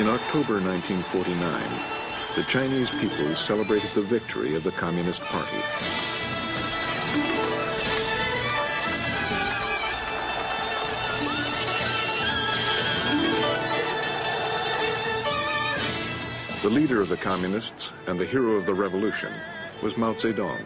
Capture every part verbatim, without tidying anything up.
October nineteen forty-nine, the Chinese people celebrated the victory of the Communist Party. The leader of the Communists and the hero of the revolution was Mao Zedong.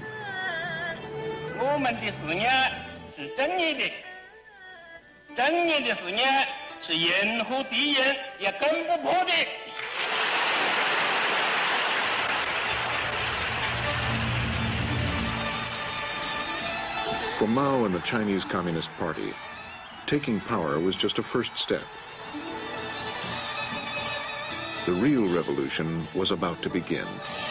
For Mao and the Chinese Communist Party, taking power was just a first step. The real revolution was about to begin.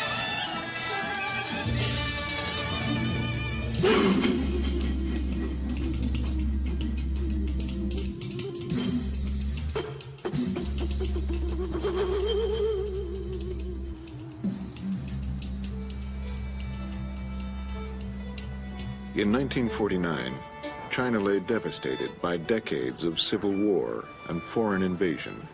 In nineteen forty-nine, China lay devastated by decades of civil war and foreign invasion.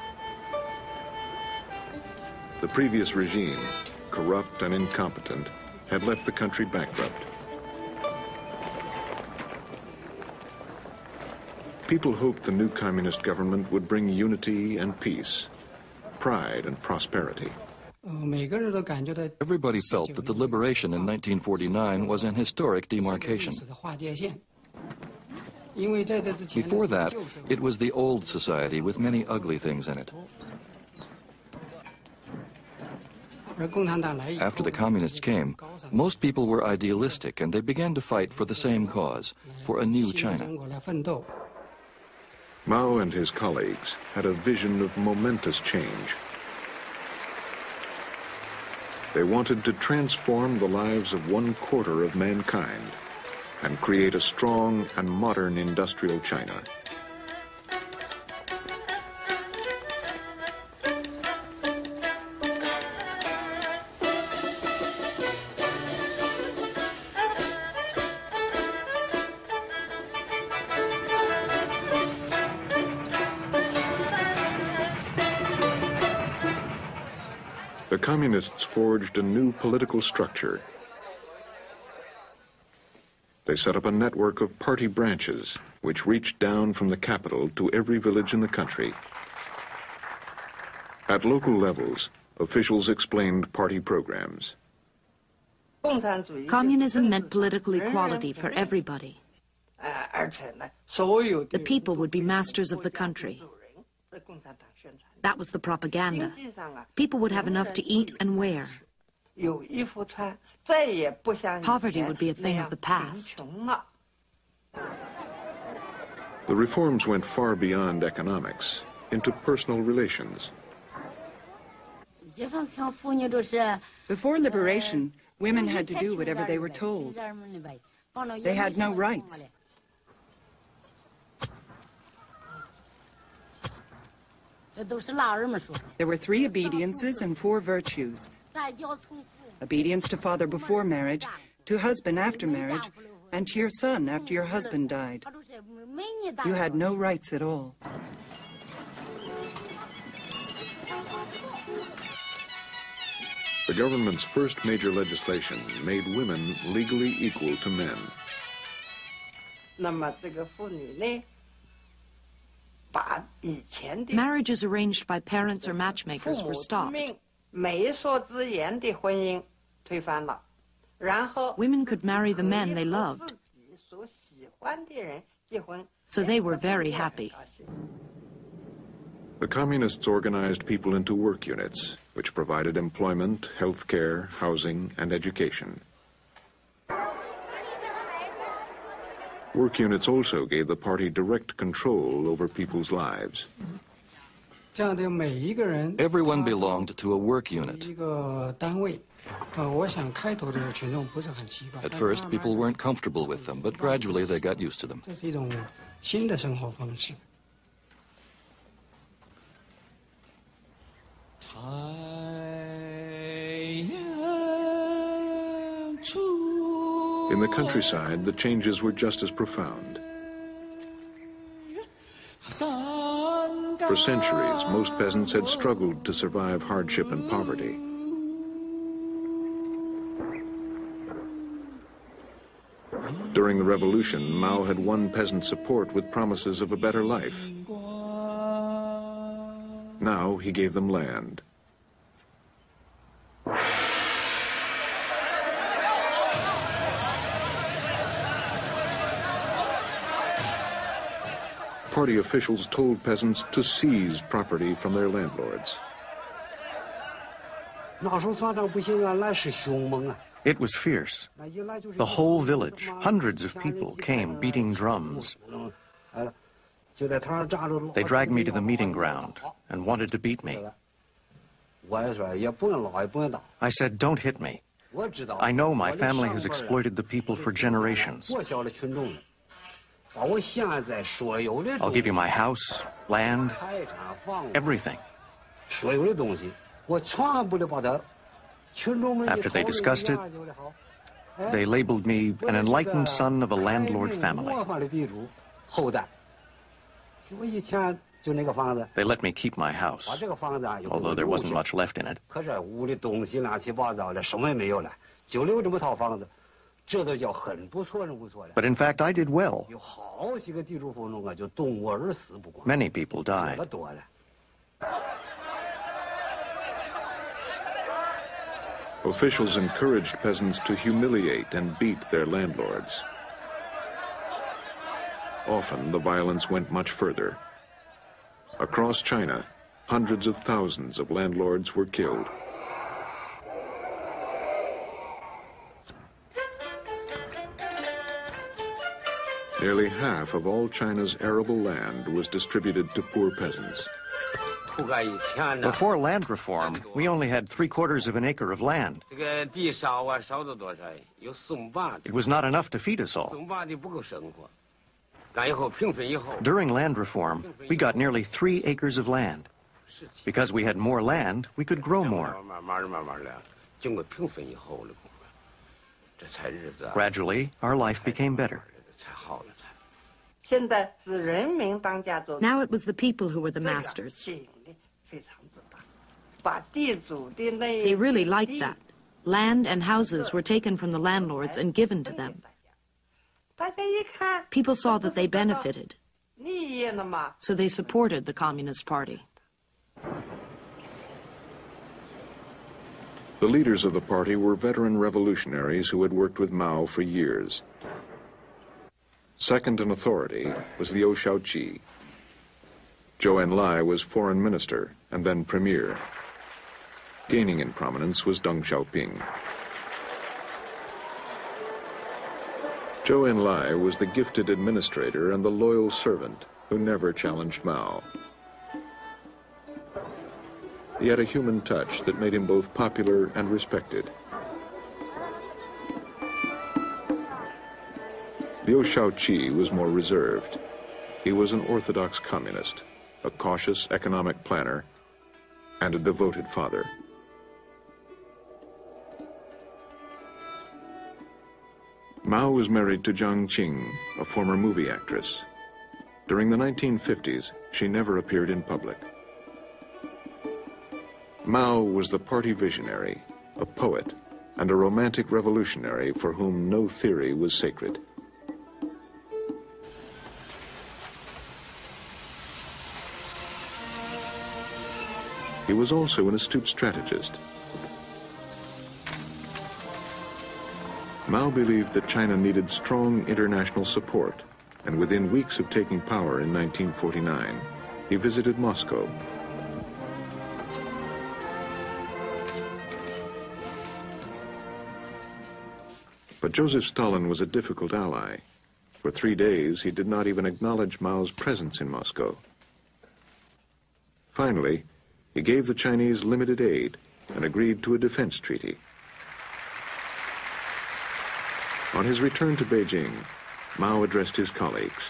The previous regime, corrupt and incompetent, had left the country bankrupt. People hoped the new communist government would bring unity and peace, pride and prosperity. Everybody felt that the liberation in nineteen forty-nine was an historic demarcation. Before that, it was the old society with many ugly things in it. After the communists came, most people were idealistic and they began to fight for the same cause, for a new China. Mao and his colleagues had a vision of momentous change. They wanted to transform the lives of one quarter of mankind and create a strong and modern industrial China. The communists forged a new political structure. They set up a network of party branches which reached down from the capital to every village in the country. At local levels, officials explained party programs. Communism meant political equality for everybody. The people would be masters of the country. That was the propaganda. People would have enough to eat and wear. Poverty would be a thing of the past. The reforms went far beyond economics, into personal relations. Before liberation, women had to do whatever they were told. They had no rights. There were three obediences and four virtues. Obedience to father before marriage, to husband after marriage, and to your son after your husband died. You had no rights at all. The government's first major legislation made women legally equal to men. Marriages arranged by parents or matchmakers were stopped. Women could marry the men they loved, so they were very happy. The communists organized people into work units, which provided employment, health care, housing, and education. Work units also gave the party direct control over people's lives. Everyone belonged to a work unit. At first, people weren't comfortable with them, but gradually they got used to them. In the countryside, the changes were just as profound. For centuries, most peasants had struggled to survive hardship and poverty. During the revolution, Mao had won peasant support with promises of a better life. Now he gave them land. Party officials told peasants to seize property from their landlords. It was fierce. The whole village, hundreds of people, came beating drums. They dragged me to the meeting ground and wanted to beat me. I said, "Don't hit me. I know my family has exploited the people for generations. I'll give you my house, land, everything." After they discussed it, they labeled me an enlightened son of a landlord family. They let me keep my house, although there wasn't much left in it. But in fact, I did well. Many people died. Officials encouraged peasants to humiliate and beat their landlords. Often, the violence went much further. Across China, hundreds of thousands of landlords were killed. Nearly half of all China's arable land was distributed to poor peasants. Before land reform, we only had three quarters of an acre of land. It was not enough to feed us all. During land reform, we got nearly three acres of land. Because we had more land, we could grow more. Gradually, our life became better. Now it was the people who were the masters. They really liked that. Land and houses were taken from the landlords and given to them. People saw that they benefited, so they supported the Communist Party. The leaders of the party were veteran revolutionaries who had worked with Mao for years. Second in authority was Liu Shaoqi. Zhou Enlai was foreign minister and then premier. Gaining in prominence was Deng Xiaoping. Zhou Enlai was the gifted administrator and the loyal servant who never challenged Mao. He had a human touch that made him both popular and respected. Liu Shaoqi was more reserved. He was an orthodox communist, a cautious economic planner, and a devoted father. Mao was married to Jiang Qing, a former movie actress. During the nineteen fifties, she never appeared in public. Mao was the party visionary, a poet, and a romantic revolutionary for whom no theory was sacred. He was also an astute strategist. Mao believed that China needed strong international support, and within weeks of taking power in nineteen forty-nine, he visited Moscow. But Joseph Stalin was a difficult ally. For three days, he did not even acknowledge Mao's presence in Moscow. Finally, he gave the Chinese limited aid and agreed to a defense treaty. On his return to Beijing, Mao addressed his colleagues.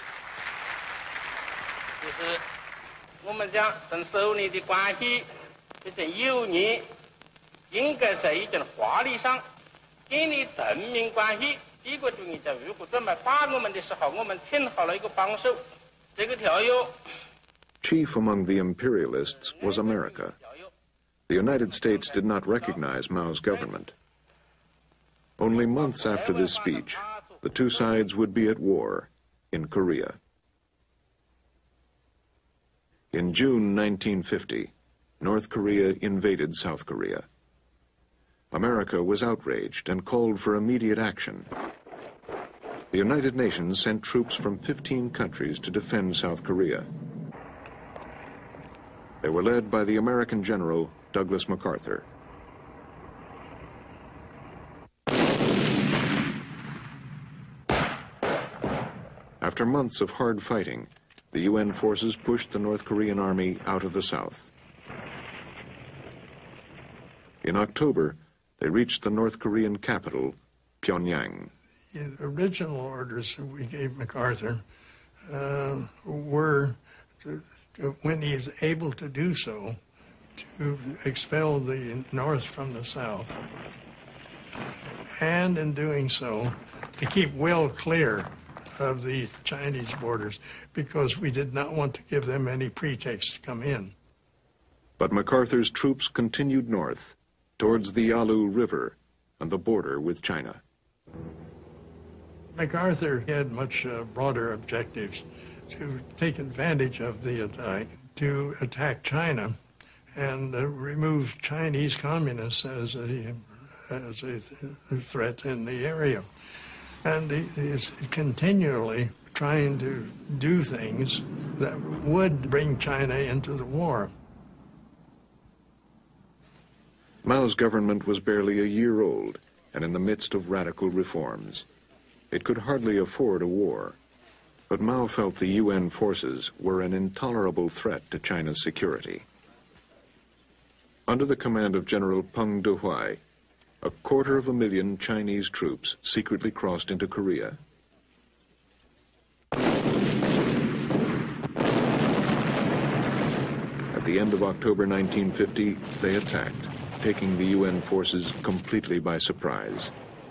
Chief among the imperialists was America. The United States did not recognize Mao's government. Only months after this speech, the two sides would be at war in Korea. In June nineteen fifty, North Korea invaded South Korea. America was outraged and called for immediate action. The United Nations sent troops from fifteen countries to defend South Korea. They were led by the American General Douglas MacArthur. After months of hard fighting, the U N forces pushed the North Korean army out of the south. In October, they reached the North Korean capital, Pyongyang. The original orders that we gave MacArthur uh, were, to, to, when he is able to do so, to expel the North from the South. And in doing so, to keep well clear of the Chinese borders, because we did not want to give them any pretext to come in. But MacArthur's troops continued north, towards the Yalu River and the border with China. MacArthur had much uh, broader objectives: to take advantage of the attack, to attack China, and uh, remove Chinese communists as a, as a th threat in the area. And he is continually trying to do things that would bring China into the war. Mao's government was barely a year old and in the midst of radical reforms. It could hardly afford a war, but Mao felt the U N forces were an intolerable threat to China's security. Under the command of General Peng Dehuai, a quarter of a million Chinese troops secretly crossed into Korea. At the end of October nineteen fifty, they attacked, taking the U N forces completely by surprise.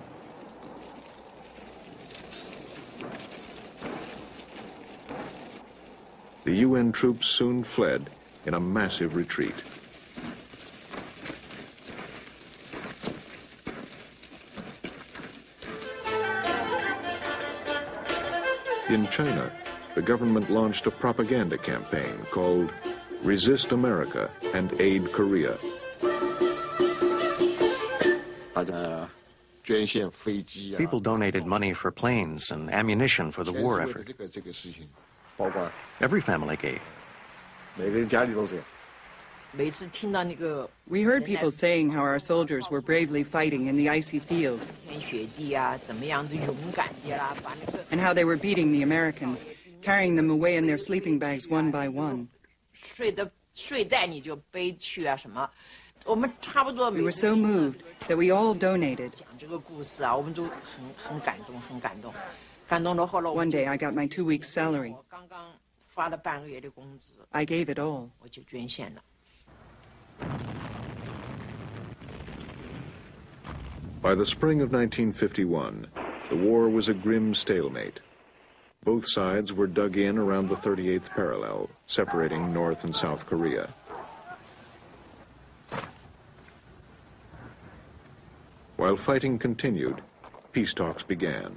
The U N troops soon fled in a massive retreat. In China, the government launched a propaganda campaign called Resist America and Aid Korea. People donated money for planes and ammunition for the war effort. Every family gave. We heard people saying how our soldiers were bravely fighting in the icy fields and how they were beating the Americans, carrying them away in their sleeping bags one by one. We were so moved that we all donated. One day I got my two weeks' salary. I gave it all. By the spring of nineteen fifty-one, the war was a grim stalemate. Both sides were dug in around the thirty-eighth parallel, separating North and South Korea. While fighting continued, peace talks began.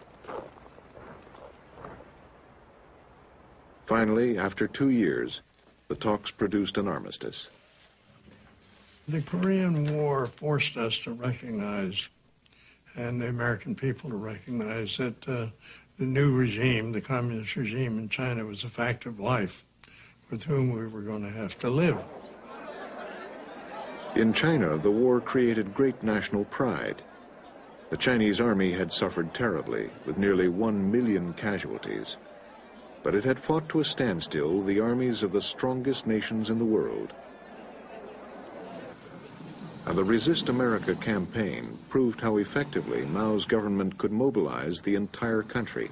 Finally, after two years, the talks produced an armistice. The Korean War forced us to recognize, and the American people to recognize, that uh, the new regime, the communist regime in China, was a fact of life with whom we were going to have to live. In China, the war created great national pride. The Chinese army had suffered terribly, with nearly one million casualties. But it had fought to a standstill the armies of the strongest nations in the world. And the Resist America campaign proved how effectively Mao's government could mobilize the entire country.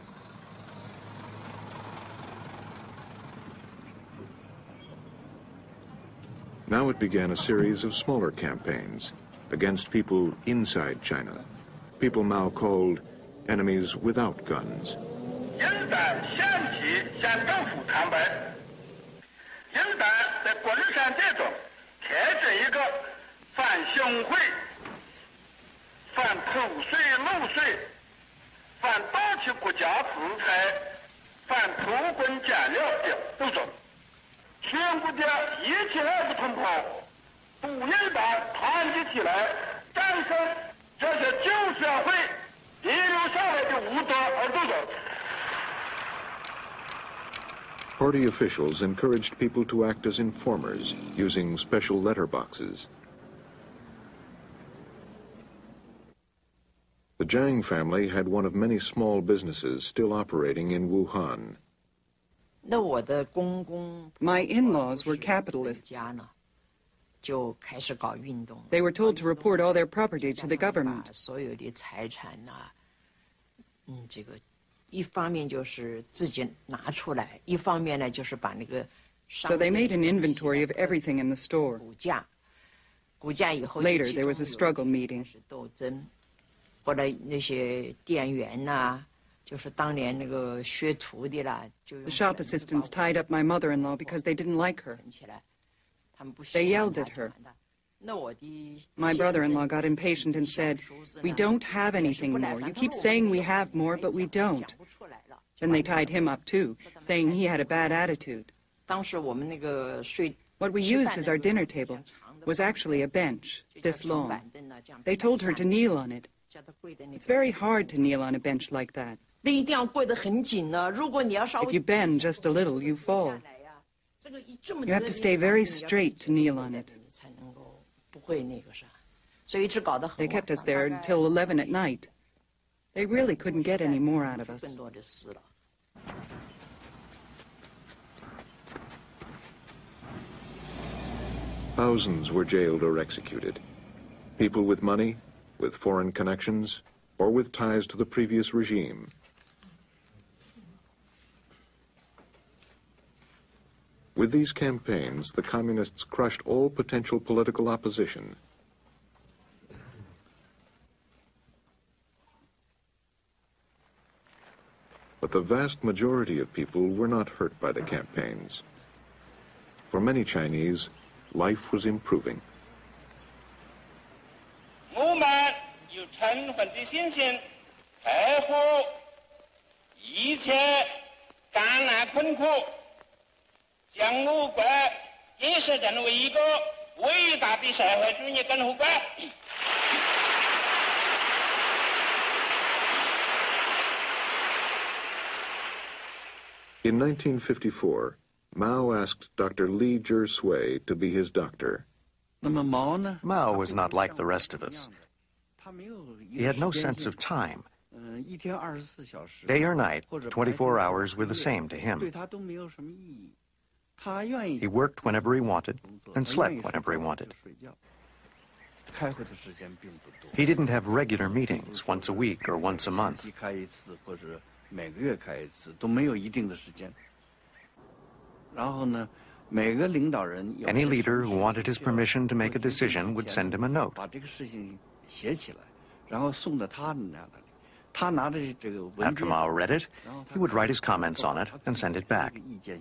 Now it began a series of smaller campaigns against people inside China, people Mao called enemies without guns. 应当在国日上这种开展一个反行贿、反偷税漏税、反盗取国家资财、反偷工减料的斗争。全国的一切外国同胞都应当团结起来，战胜这些旧社会遗留下来的无德而斗争。 Party officials encouraged people to act as informers using special letterboxes. The Jiang family had one of many small businesses still operating in Wuhan. My in-laws were capitalists. They were told to report all their property to the government. So they made an inventory of everything in the store. Later, there was a struggle meeting. The shop assistants tied up my mother-in-law because they didn't like her. They yelled at her. My brother-in-law got impatient and said, "We don't have anything more. You keep saying we have more, but we don't." Then they tied him up too, saying he had a bad attitude. What we used as our dinner table was actually a bench, this long. They told her to kneel on it. It's very hard to kneel on a bench like that. If you bend just a little, you fall. You have to stay very straight to kneel on it. They kept us there until eleven at night. They really couldn't get any more out of us. Thousands were jailed or executed. People with money, with foreign connections, or with ties to the previous regime. With these campaigns, the communists crushed all potential political opposition. But the vast majority of people were not hurt by the campaigns. For many Chinese, life was improving. 我们有充分的信心，克服一切艰难困苦，将我国建设成为一个伟大的社会主义共和国。 In nineteen fifty-four, Mao asked Doctor Li Zhisui to be his doctor. Mao was not like the rest of us. He had no sense of time. Day or night, twenty-four hours were the same to him. He worked whenever he wanted and slept whenever he wanted. He didn't have regular meetings once a week or once a month. Any leader who wanted his permission to make a decision would send him a note. After Mao read it, he would write his comments on it and send it back.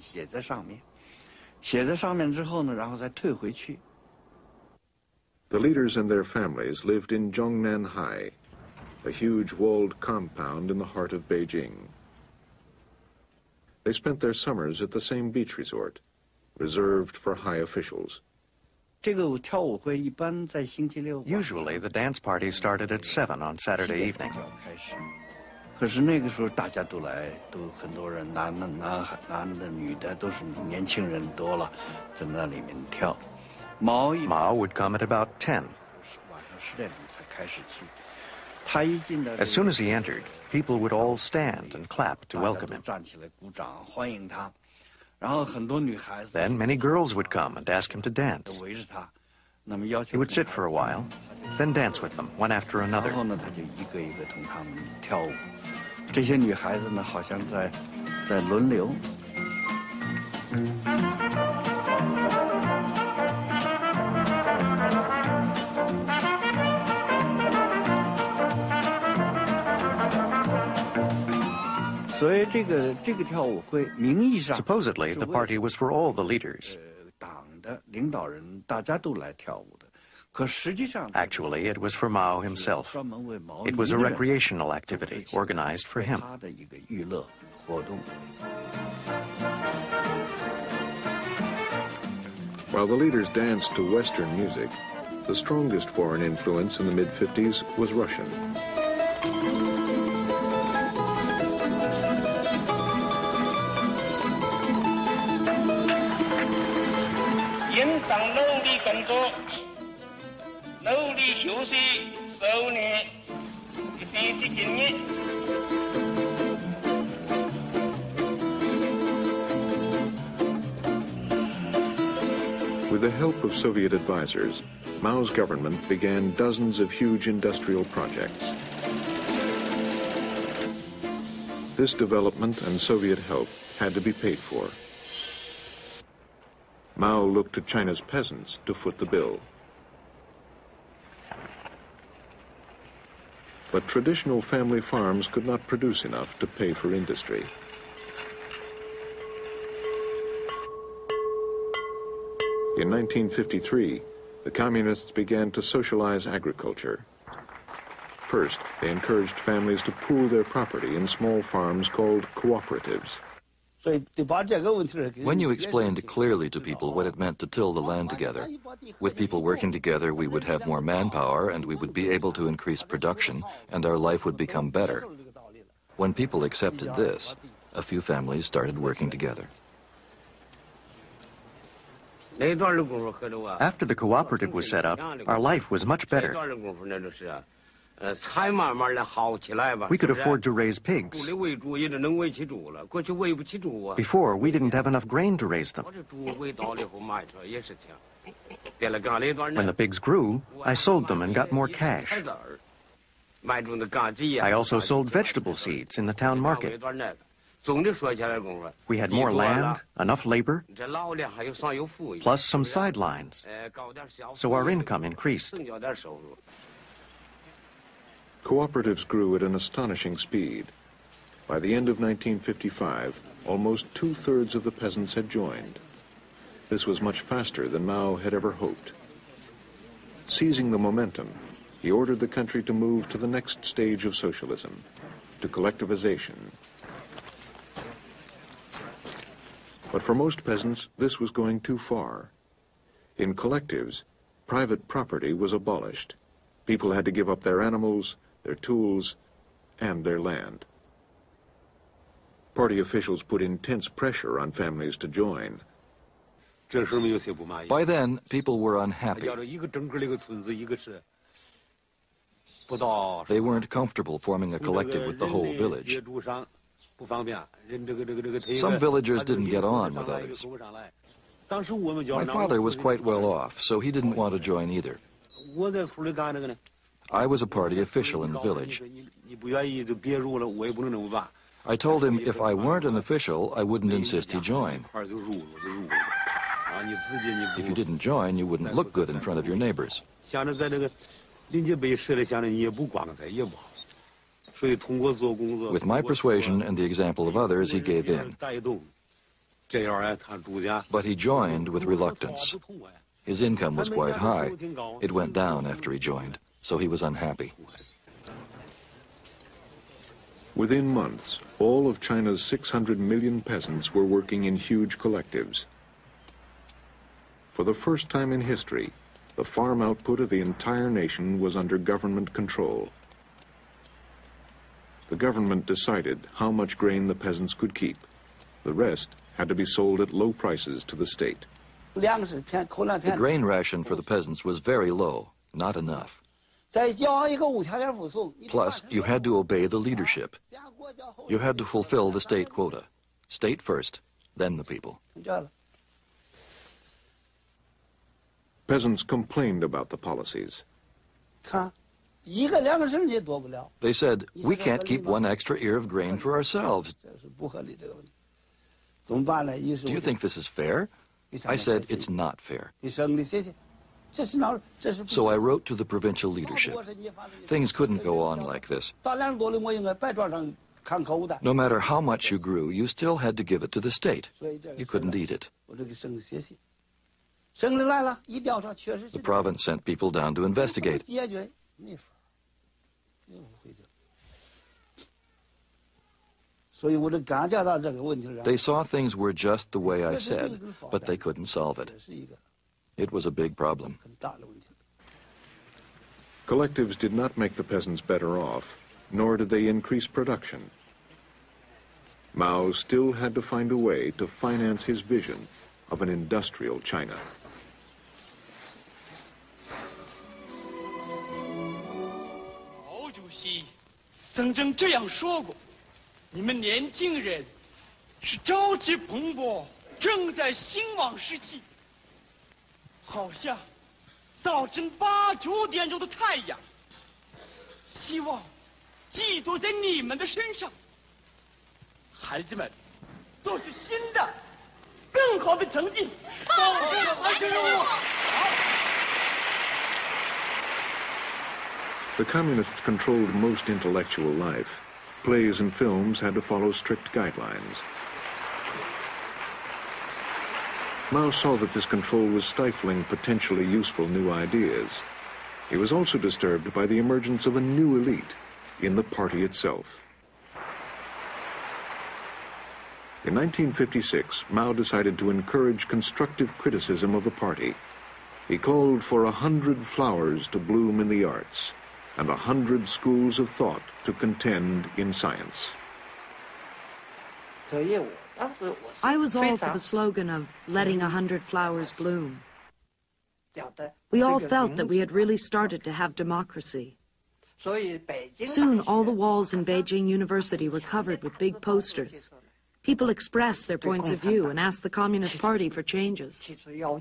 The leaders and their families lived in Zhongnanhai, a huge walled compound in the heart of Beijing. They spent their summers at the same beach resort, reserved for high officials. Usually, the dance party started at seven on Saturday evening. Mao would come at about ten. As soon as he entered, people would all stand and clap to welcome him. Then many girls would come and ask him to dance. He would sit for a while, then dance with them, one after another. Supposedly, the party was for all the leaders. Actually, it was for Mao himself. It was a recreational activity organized for him. While the leaders danced to Western music, the strongest foreign influence in the mid fifties was Russian. With the help of Soviet advisors, Mao's government began dozens of huge industrial projects. This development and Soviet help had to be paid for. Mao looked to China's peasants to foot the bill. But traditional family farms could not produce enough to pay for industry. In nineteen fifty-three, the communists began to socialize agriculture. First, they encouraged families to pool their property in small farms called cooperatives. When you explained clearly to people what it meant to till the land together, with people working together, we would have more manpower and we would be able to increase production and our life would become better. When people accepted this, a few families started working together. After the cooperative was set up, our life was much better. We could afford to raise pigs. Before, we didn't have enough grain to raise them. When the pigs grew, I sold them and got more cash. I also sold vegetable seeds in the town market. We had more land, enough labor, plus some sidelines, so our income increased. Cooperatives grew at an astonishing speed. By the end of nineteen fifty-five, almost two-thirds of the peasants had joined. This was much faster than Mao had ever hoped. Seizing the momentum, he ordered the country to move to the next stage of socialism, to collectivization. But for most peasants, this was going too far. In collectives, private property was abolished. People had to give up their animals, their tools, and their land. Party officials put intense pressure on families to join. By then, people were unhappy. They weren't comfortable forming a collective with the whole village. Some villagers didn't get on with others. My father was quite well off, so he didn't want to join either. I was a party official in the village. I told him if I weren't an official, I wouldn't insist he join. If you didn't join, you wouldn't look good in front of your neighbors. With my persuasion and the example of others, he gave in. But he joined with reluctance. His income was quite high. It went down after he joined, so he was unhappy. Within months, all of China's six hundred million peasants were working in huge collectives. For the first time in history, the farm output of the entire nation was under government control. The government decided how much grain the peasants could keep. The rest had to be sold at low prices to the state. The grain ration for the peasants was very low, not enough. Plus, you had to obey the leadership. You had to fulfill the state quota. State first, then the people. Peasants complained about the policies. They said, we can't keep one extra ear of grain for ourselves. Do you think this is fair? I said, it's not fair. So I wrote to the provincial leadership. Things couldn't go on like this. No matter how much you grew, you still had to give it to the state. You couldn't eat it. The province sent people down to investigate. They saw things were just the way I said, but they couldn't solve it. It was a big problem. Collectives did not make the peasants better off, nor did they increase production. Mao still had to find a way to finance his vision of an industrial China. 毛主席曾经这样说过：“你们年轻人是朝气蓬勃、正在兴旺时期，好像早晨八九点钟的太阳。希望寄托在你们的身上。孩子们都是新的、更好的成绩，保证完成任务。” The communists controlled most intellectual life. Plays and films had to follow strict guidelines. Mao saw that this control was stifling potentially useful new ideas. He was also disturbed by the emergence of a new elite in the party itself. In nineteen fifty-six, Mao decided to encourage constructive criticism of the party. He called for a hundred flowers to bloom in the arts, and a hundred schools of thought to contend in science. I was all for the slogan of letting a hundred flowers bloom. We all felt that we had really started to have democracy. Soon, all the walls in Beijing University were covered with big posters. People expressed their points of view and asked the Communist Party for changes.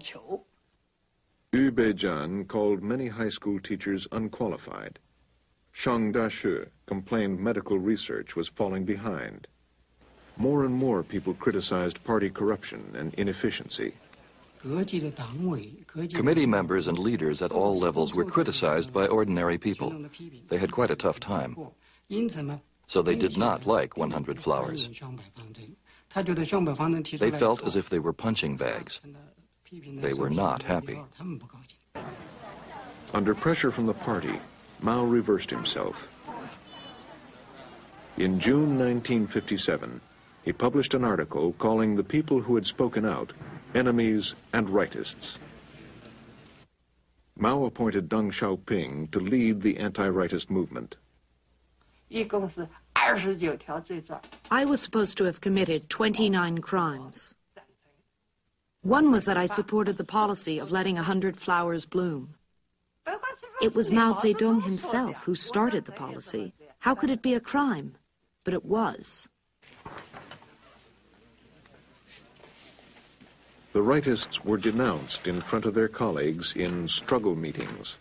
Yu Beijian called many high school teachers unqualified. Shang Dashi complained medical research was falling behind. More and more people criticized party corruption and inefficiency. Committee members and leaders at all levels were criticized by ordinary people. They had quite a tough time. So they did not like one hundred flowers. They felt as if they were punching bags. They were not happy. Under pressure from the party, Mao reversed himself. In June nineteen fifty-seven, he published an article calling the people who had spoken out enemies and rightists. Mao appointed Deng Xiaoping to lead the anti-rightist movement. I was supposed to have committed twenty-nine crimes. One was that I supported the policy of letting a hundred flowers bloom. It was Mao Zedong himself who started the policy. How could it be a crime? But it was. The rightists were denounced in front of their colleagues in struggle meetings.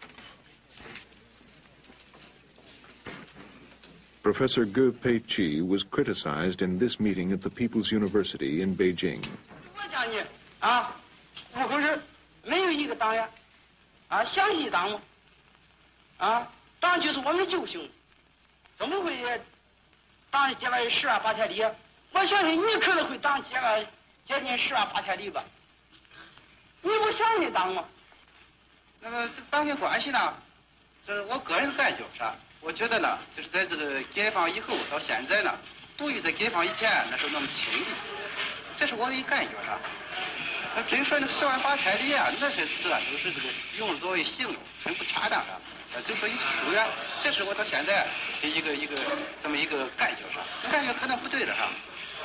Professor Ge Peiqi was criticized in this meeting at the People's University in Beijing. 啊，我可是没有一个党员啊相信党吗？啊，党就是我们的救星，怎么会党接了十万八千里？我相信你可能会党接了接近十万八千里吧？你不相信党吗？那么这党跟关系呢？这是我个人感觉啥？我觉得呢，就是在这个解放以后到现在呢，不与在解放以前那是那么亲密，这是我的一感觉啥？ 至于说那十万八千里啊，那是这都是这个用作为形容，很不恰当的。呃，就说一疏远，这是我到现在的一个一个这么一个感觉上，感觉可能不对了哈。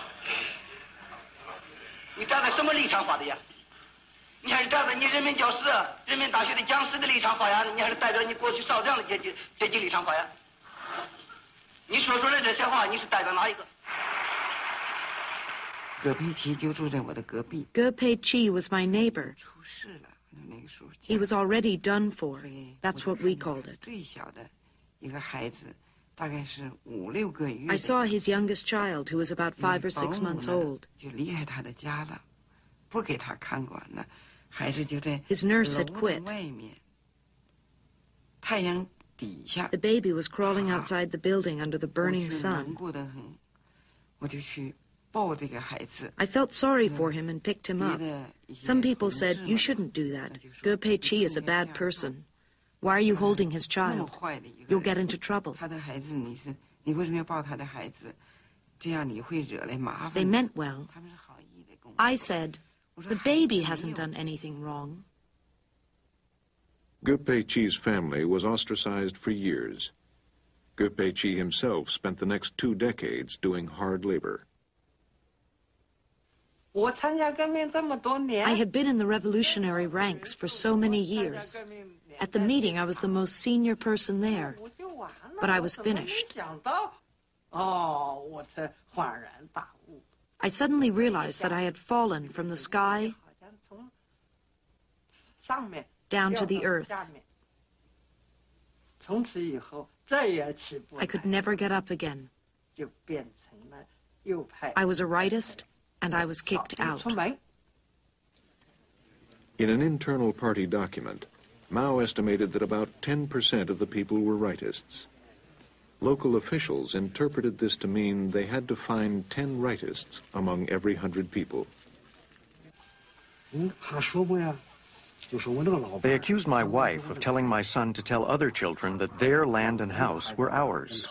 你站在什么立场发的呀？你还是站在你人民教师、人民大学的讲师的立场发呀？你还是代表你过去少将的阶级阶级立场发呀？你说出来这些话，你是代表哪一个？ Ge Peiqi was my neighbor. He was already done for. That's what we called it. I saw his youngest child, who was about five or six months old. His nurse had quit. The baby was crawling outside the building under the burning sun. I felt sorry for him and picked him up. Some people said, "You shouldn't do that. Ge Peiqi is a bad person. Why are you holding his child? You'll get into trouble." They meant well. I said, "The baby hasn't done anything wrong." Ge Peiqi's family was ostracized for years. Ge Peiqi himself spent the next two decades doing hard labor. I had been in the revolutionary ranks for so many years. At the meeting, I was the most senior person there, but I was finished. I suddenly realized that I had fallen from the sky down to the earth. I could never get up again. I was a rightist, and I was kicked out. In an internal party document, Mao estimated that about ten percent of the people were rightists. Local officials interpreted this to mean they had to find ten rightists among every hundred people. They accused my wife of telling my son to tell other children that their land and house were ours.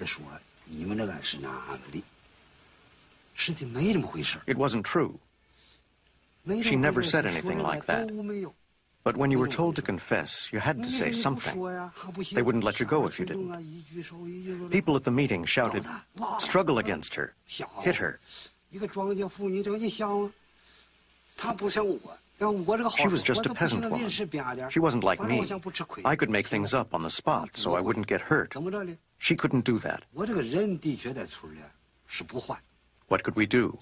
It wasn't true. She never said anything like that. But when you were told to confess, you had to say something. They wouldn't let you go if you didn't. People at the meeting shouted, "Struggle against her, hit her." She was just a peasant woman. She wasn't like me. I could make things up on the spot so I wouldn't get hurt. She couldn't do that. What could we do?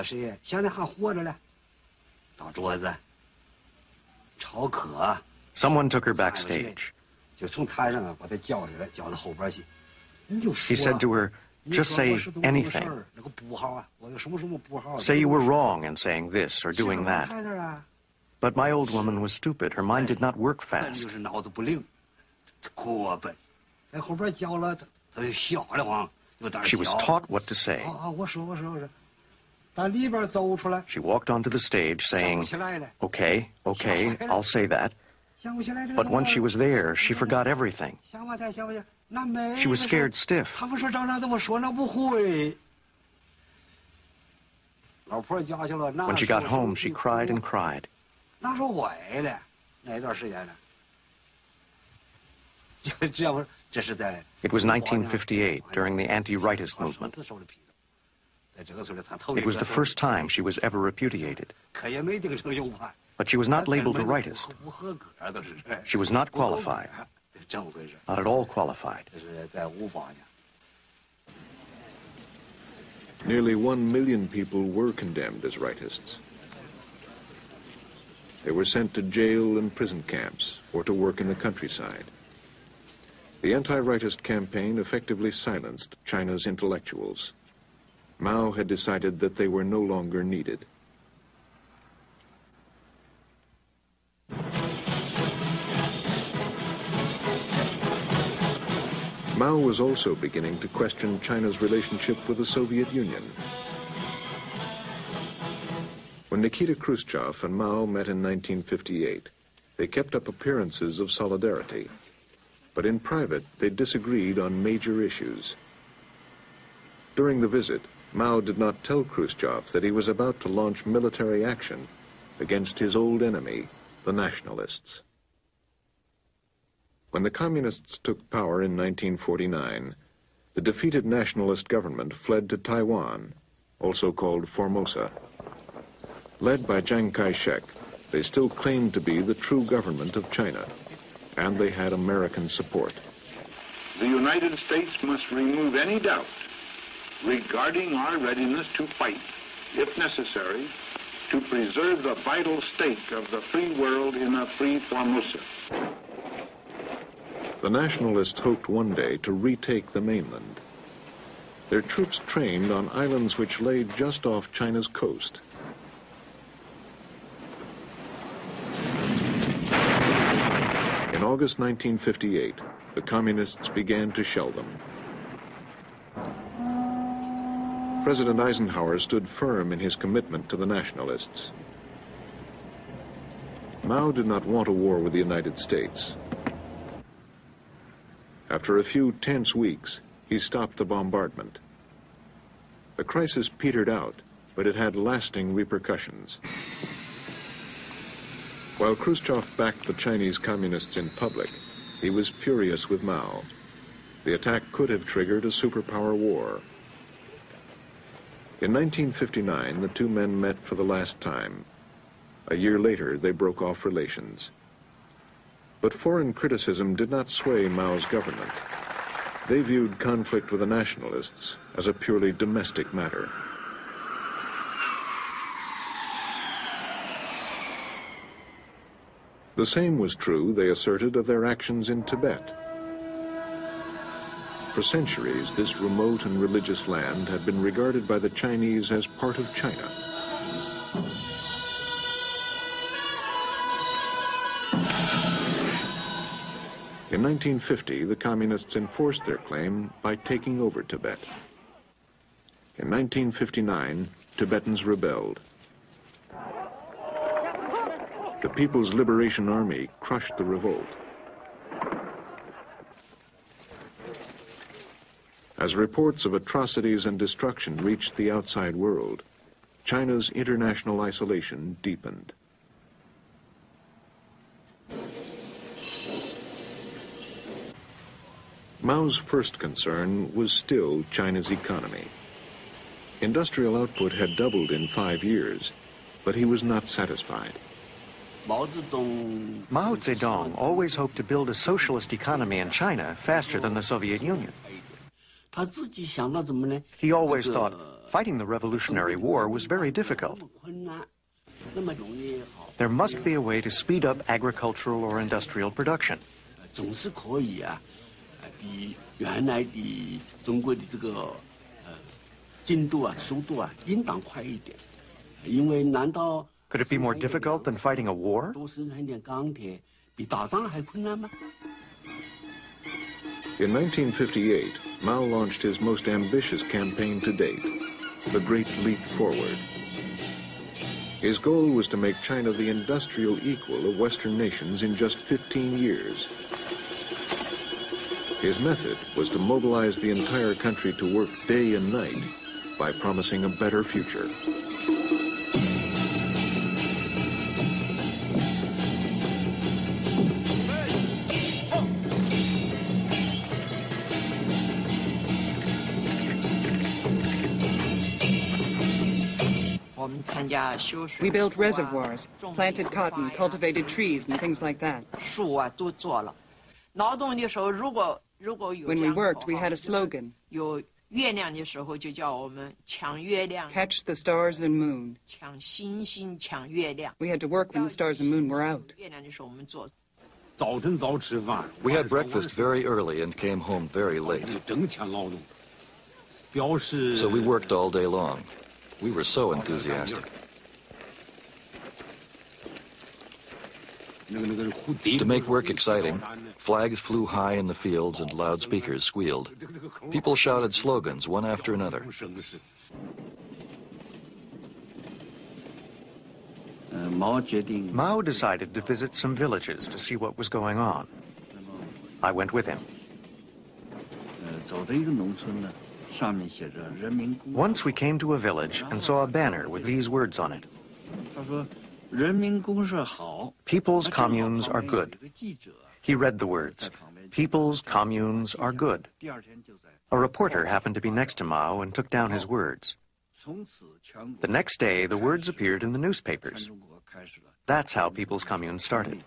Someone took her backstage. He said to her, "Just say anything. Say you were wrong in saying this or doing that." But my old woman was stupid. Her mind did not work fast. She was taught what to say. She walked onto the stage saying, "Okay, okay, I'll say that." But once she was there, she forgot everything. She was scared stiff. When she got home, she cried and cried. It was nineteen fifty-eight, during the anti-rightist movement. It was the first time she was ever repudiated. But she was not labeled a rightist. She was not qualified. Not at all qualified. Nearly one million people were condemned as rightists. They were sent to jail and prison camps or to work in the countryside. The anti-rightist campaign effectively silenced China's intellectuals. Mao had decided that they were no longer needed. Mao was also beginning to question China's relationship with the Soviet Union. When Nikita Khrushchev and Mao met in nineteen fifty-eight, they kept up appearances of solidarity. But in private, they disagreed on major issues. During the visit, Mao did not tell Khrushchev that he was about to launch military action against his old enemy, the nationalists. When the communists took power in nineteen forty-nine, the defeated nationalist government fled to Taiwan, also called Formosa. Led by Chiang Kai-shek, they still claimed to be the true government of China, and they had American support. The United States must remove any doubt regarding our readiness to fight, if necessary, to preserve the vital stake of the free world in a free Formosa. The nationalists hoped one day to retake the mainland. Their troops trained on islands which lay just off China's coast. In August nineteen fifty-eight, the communists began to shell them. President Eisenhower stood firm in his commitment to the nationalists. Mao did not want a war with the United States. After a few tense weeks, he stopped the bombardment. The crisis petered out, but it had lasting repercussions. While Khrushchev backed the Chinese communists in public, he was furious with Mao. The attack could have triggered a superpower war. In nineteen fifty-nine, the two men met for the last time. A year later, they broke off relations. But foreign criticism did not sway Mao's government. They viewed conflict with the nationalists as a purely domestic matter. The same was true, they asserted, of their actions in Tibet. For centuries, this remote and religious land had been regarded by the Chinese as part of China. In nineteen fifty, the communists enforced their claim by taking over Tibet. In nineteen fifty-nine, Tibetans rebelled. The People's Liberation Army crushed the revolt. As reports of atrocities and destruction reached the outside world, China's international isolation deepened. Mao's first concern was still China's economy. Industrial output had doubled in five years, but he was not satisfied. Mao Zedong always hoped to build a socialist economy in China faster than the Soviet Union. He always thought fighting the Revolutionary War was very difficult. There must be a way to speed up agricultural or industrial production. Could it be more difficult than fighting a war? In nineteen fifty-eight, Mao launched his most ambitious campaign to date, the Great Leap Forward. His goal was to make China the industrial equal of Western nations in just fifteen years. His method was to mobilize the entire country to work day and night by promising a better future. We built reservoirs, planted cotton, cultivated trees, and things like that. When we worked, we had a slogan. Catch the stars and moon. We had to work when the stars and moon were out. We had breakfast very early and came home very late. So we worked all day long. We were so enthusiastic. To make work exciting, flags flew high in the fields and loudspeakers squealed. People shouted slogans one after another. Mao decided to visit some villages to see what was going on. I went with him. Once we came to a village and saw a banner with these words on it. People's communes are good. He read the words, People's communes are good. A reporter happened to be next to Mao and took down his words. The next day, the words appeared in the newspapers. That's how People's Commune started.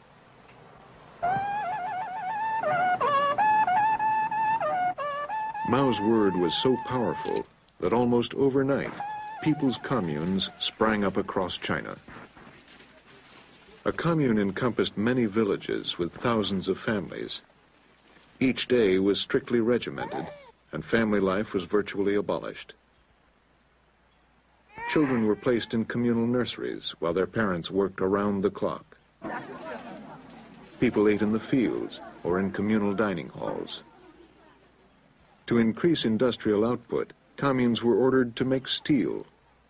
Mao's word was so powerful that almost overnight, people's communes sprang up across China. A commune encompassed many villages with thousands of families. Each day was strictly regimented, and family life was virtually abolished. Children were placed in communal nurseries while their parents worked around the clock. People ate in the fields or in communal dining halls. To increase industrial output, communes were ordered to make steel.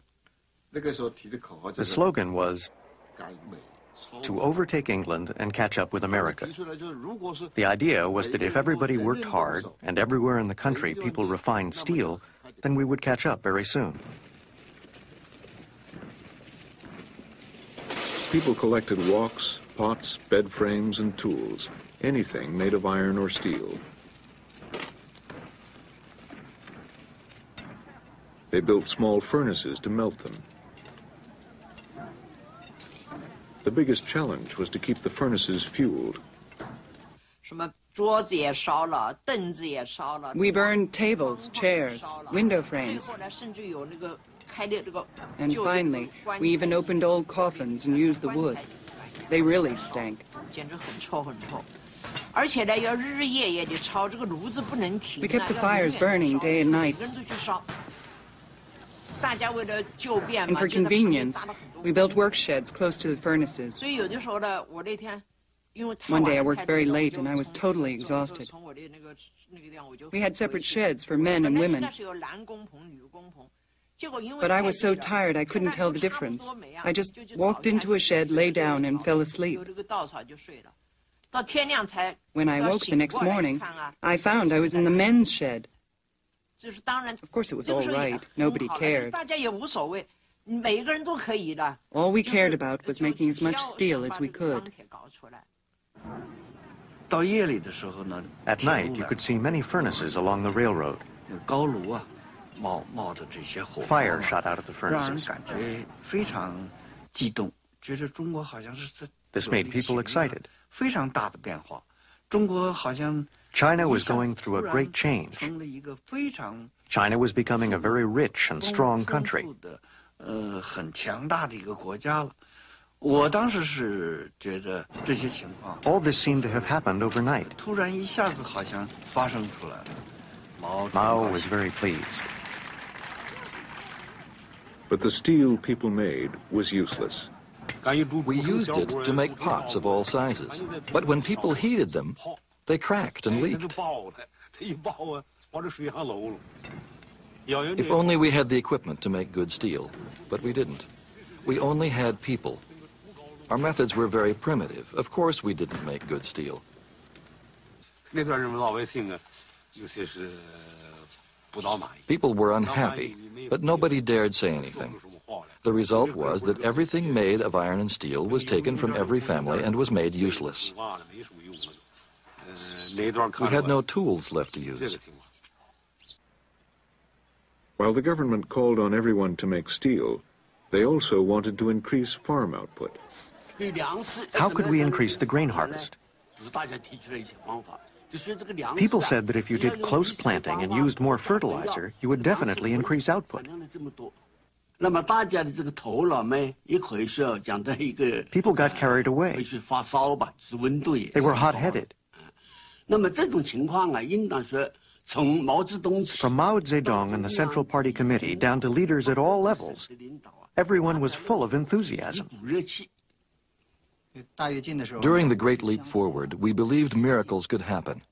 The slogan was to overtake England and catch up with America. The idea was that if everybody worked hard and everywhere in the country people refined steel, then we would catch up very soon. People collected walks, pots, bed frames, and tools, anything made of iron or steel. They built small furnaces to melt them. The biggest challenge was to keep the furnaces fueled. We burned tables, chairs, window frames. And finally, we even opened old coffins and used the wood. They really stank. We kept the fires burning day and night. And for convenience, we built work sheds close to the furnaces. One day I worked very late and I was totally exhausted. We had separate sheds for men and women. But I was so tired I couldn't tell the difference. I just walked into a shed, lay down, and fell asleep. When I woke the next morning, I found I was in the men's shed. Of course, it was all right. Nobody cared. All we cared about was making as much steel as we could. At night, you could see many furnaces along the railroad. Fire shot out of the furnaces. This made people excited. China was going through a great change. China was becoming a very rich and strong country. All this seemed to have happened overnight. Mao was very pleased. But the steel people made was useless. We used it to make pots of all sizes. But when people heated them, they cracked and leaked. If only we had the equipment to make good steel, but we didn't. We only had people. Our methods were very primitive. Of course we didn't make good steel. People were unhappy, but nobody dared say anything. The result was that everything made of iron and steel was taken from every family and was made useless. We had no tools left to use. While the government called on everyone to make steel, they also wanted to increase farm output. How could we increase the grain harvest? People said that if you did close planting and used more fertilizer, you would definitely increase output. People got carried away. They were hot-headed. From Mao Zedong and the Central Party Committee down to leaders at all levels, everyone was full of enthusiasm. During the Great Leap Forward, we believed miracles could happen.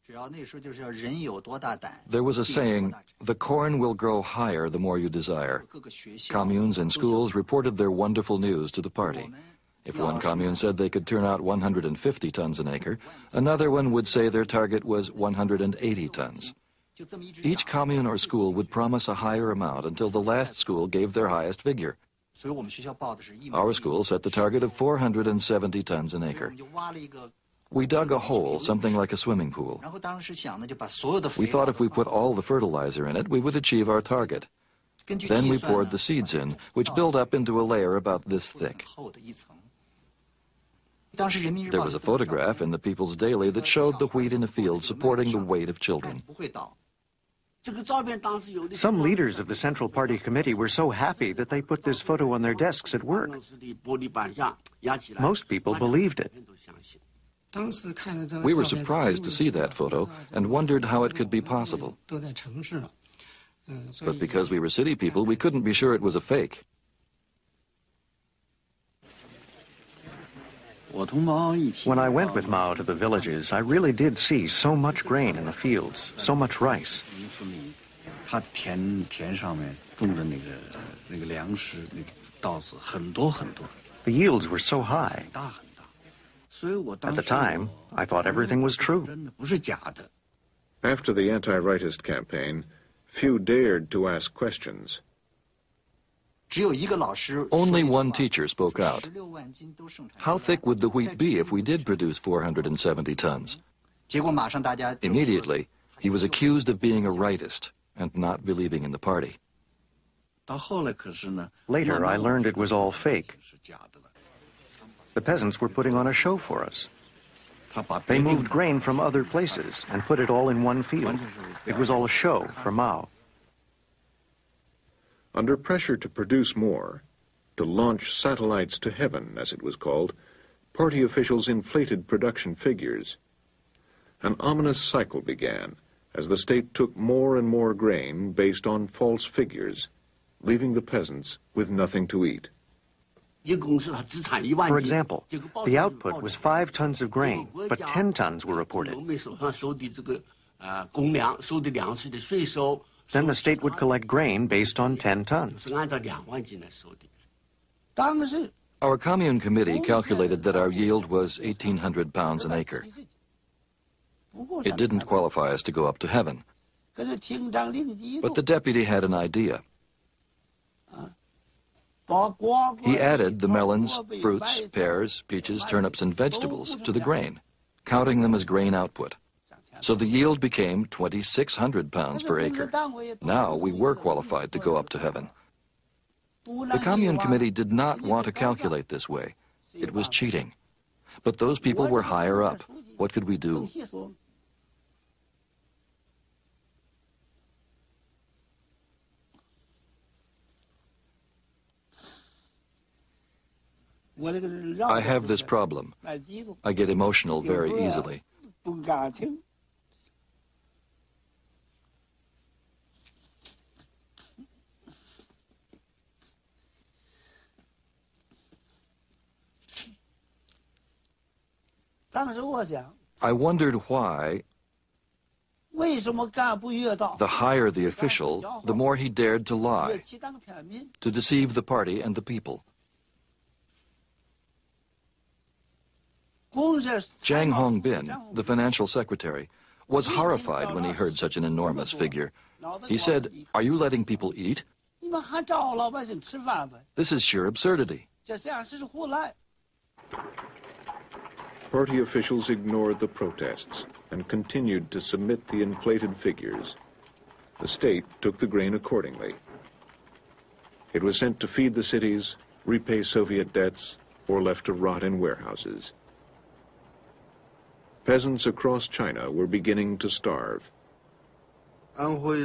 There was a saying, the corn will grow higher the more you desire. Communes and schools reported their wonderful news to the party. If one commune said they could turn out one hundred fifty tons an acre, another one would say their target was one hundred eighty tons. Each commune or school would promise a higher amount until the last school gave their highest figure. Our school set the target of four hundred seventy tons an acre. We dug a hole, something like a swimming pool. We thought if we put all the fertilizer in it, we would achieve our target. Then we poured the seeds in, which built up into a layer about this thick. There was a photograph in the People's Daily that showed the wheat in a field supporting the weight of children. Some leaders of the Central Party Committee were so happy that they put this photo on their desks at work. Most people believed it. We were surprised to see that photo and wondered how it could be possible. But because we were city people, we couldn't be sure it was a fake. When I went with Mao to the villages, I really did see so much grain in the fields, so much rice. 他田田上面种的那个那个粮食那个稻子很多很多。 The yields were so high. 很大很大。所以我当 At 时 the time, I thought everything was true. 真的不是假的。 After the anti-rightist campaign, few dared to ask questions. 只有一个老师 Only one teacher spoke out. How thick would the wheat be if we did produce four hundred seventy tons? 结果马上大家 Immediately, he was accused of being a rightist and not believing in the party. 到后来可是呢 Later, I learned it was all fake. The peasants were putting on a show for us. They moved grain from other places and put it all in one field. It was all a show for Mao. Under pressure to produce more, to launch satellites to heaven, as it was called, party officials inflated production figures. An ominous cycle began as the state took more and more grain based on false figures, leaving the peasants with nothing to eat. For example, the output was five tons of grain, but ten tons were reported. Then the state would collect grain based on ten tons. Our commune committee calculated that our yield was eighteen hundred pounds an acre. It didn't qualify us to go up to heaven. But the deputy had an idea. He added the melons, fruits, pears, peaches, turnips, and vegetables to the grain, counting them as grain output. So the yield became twenty-six hundred pounds per acre. Now we were qualified to go up to heaven. The commune committee did not want to calculate this way. It was cheating. But those people were higher up. What could we do? I have this problem. I get emotional very easily. 当时我想 I wondered why 为什么干部越大 the higher the official, the more he dared to lie, to deceive the party and the people. Jiang Hongbin, the financial secretary, was horrified when he heard such an enormous figure. He said, "Are you letting people eat? 你们还找老百姓吃饭呗 This is sheer absurdity." 这样是胡来 Party officials ignored the protests and continued to submit the inflated figures. The state took the grain accordingly. It was sent to feed the cities, repay Soviet debts, or left to rot in warehouses. Peasants across China were beginning to starve. Anhui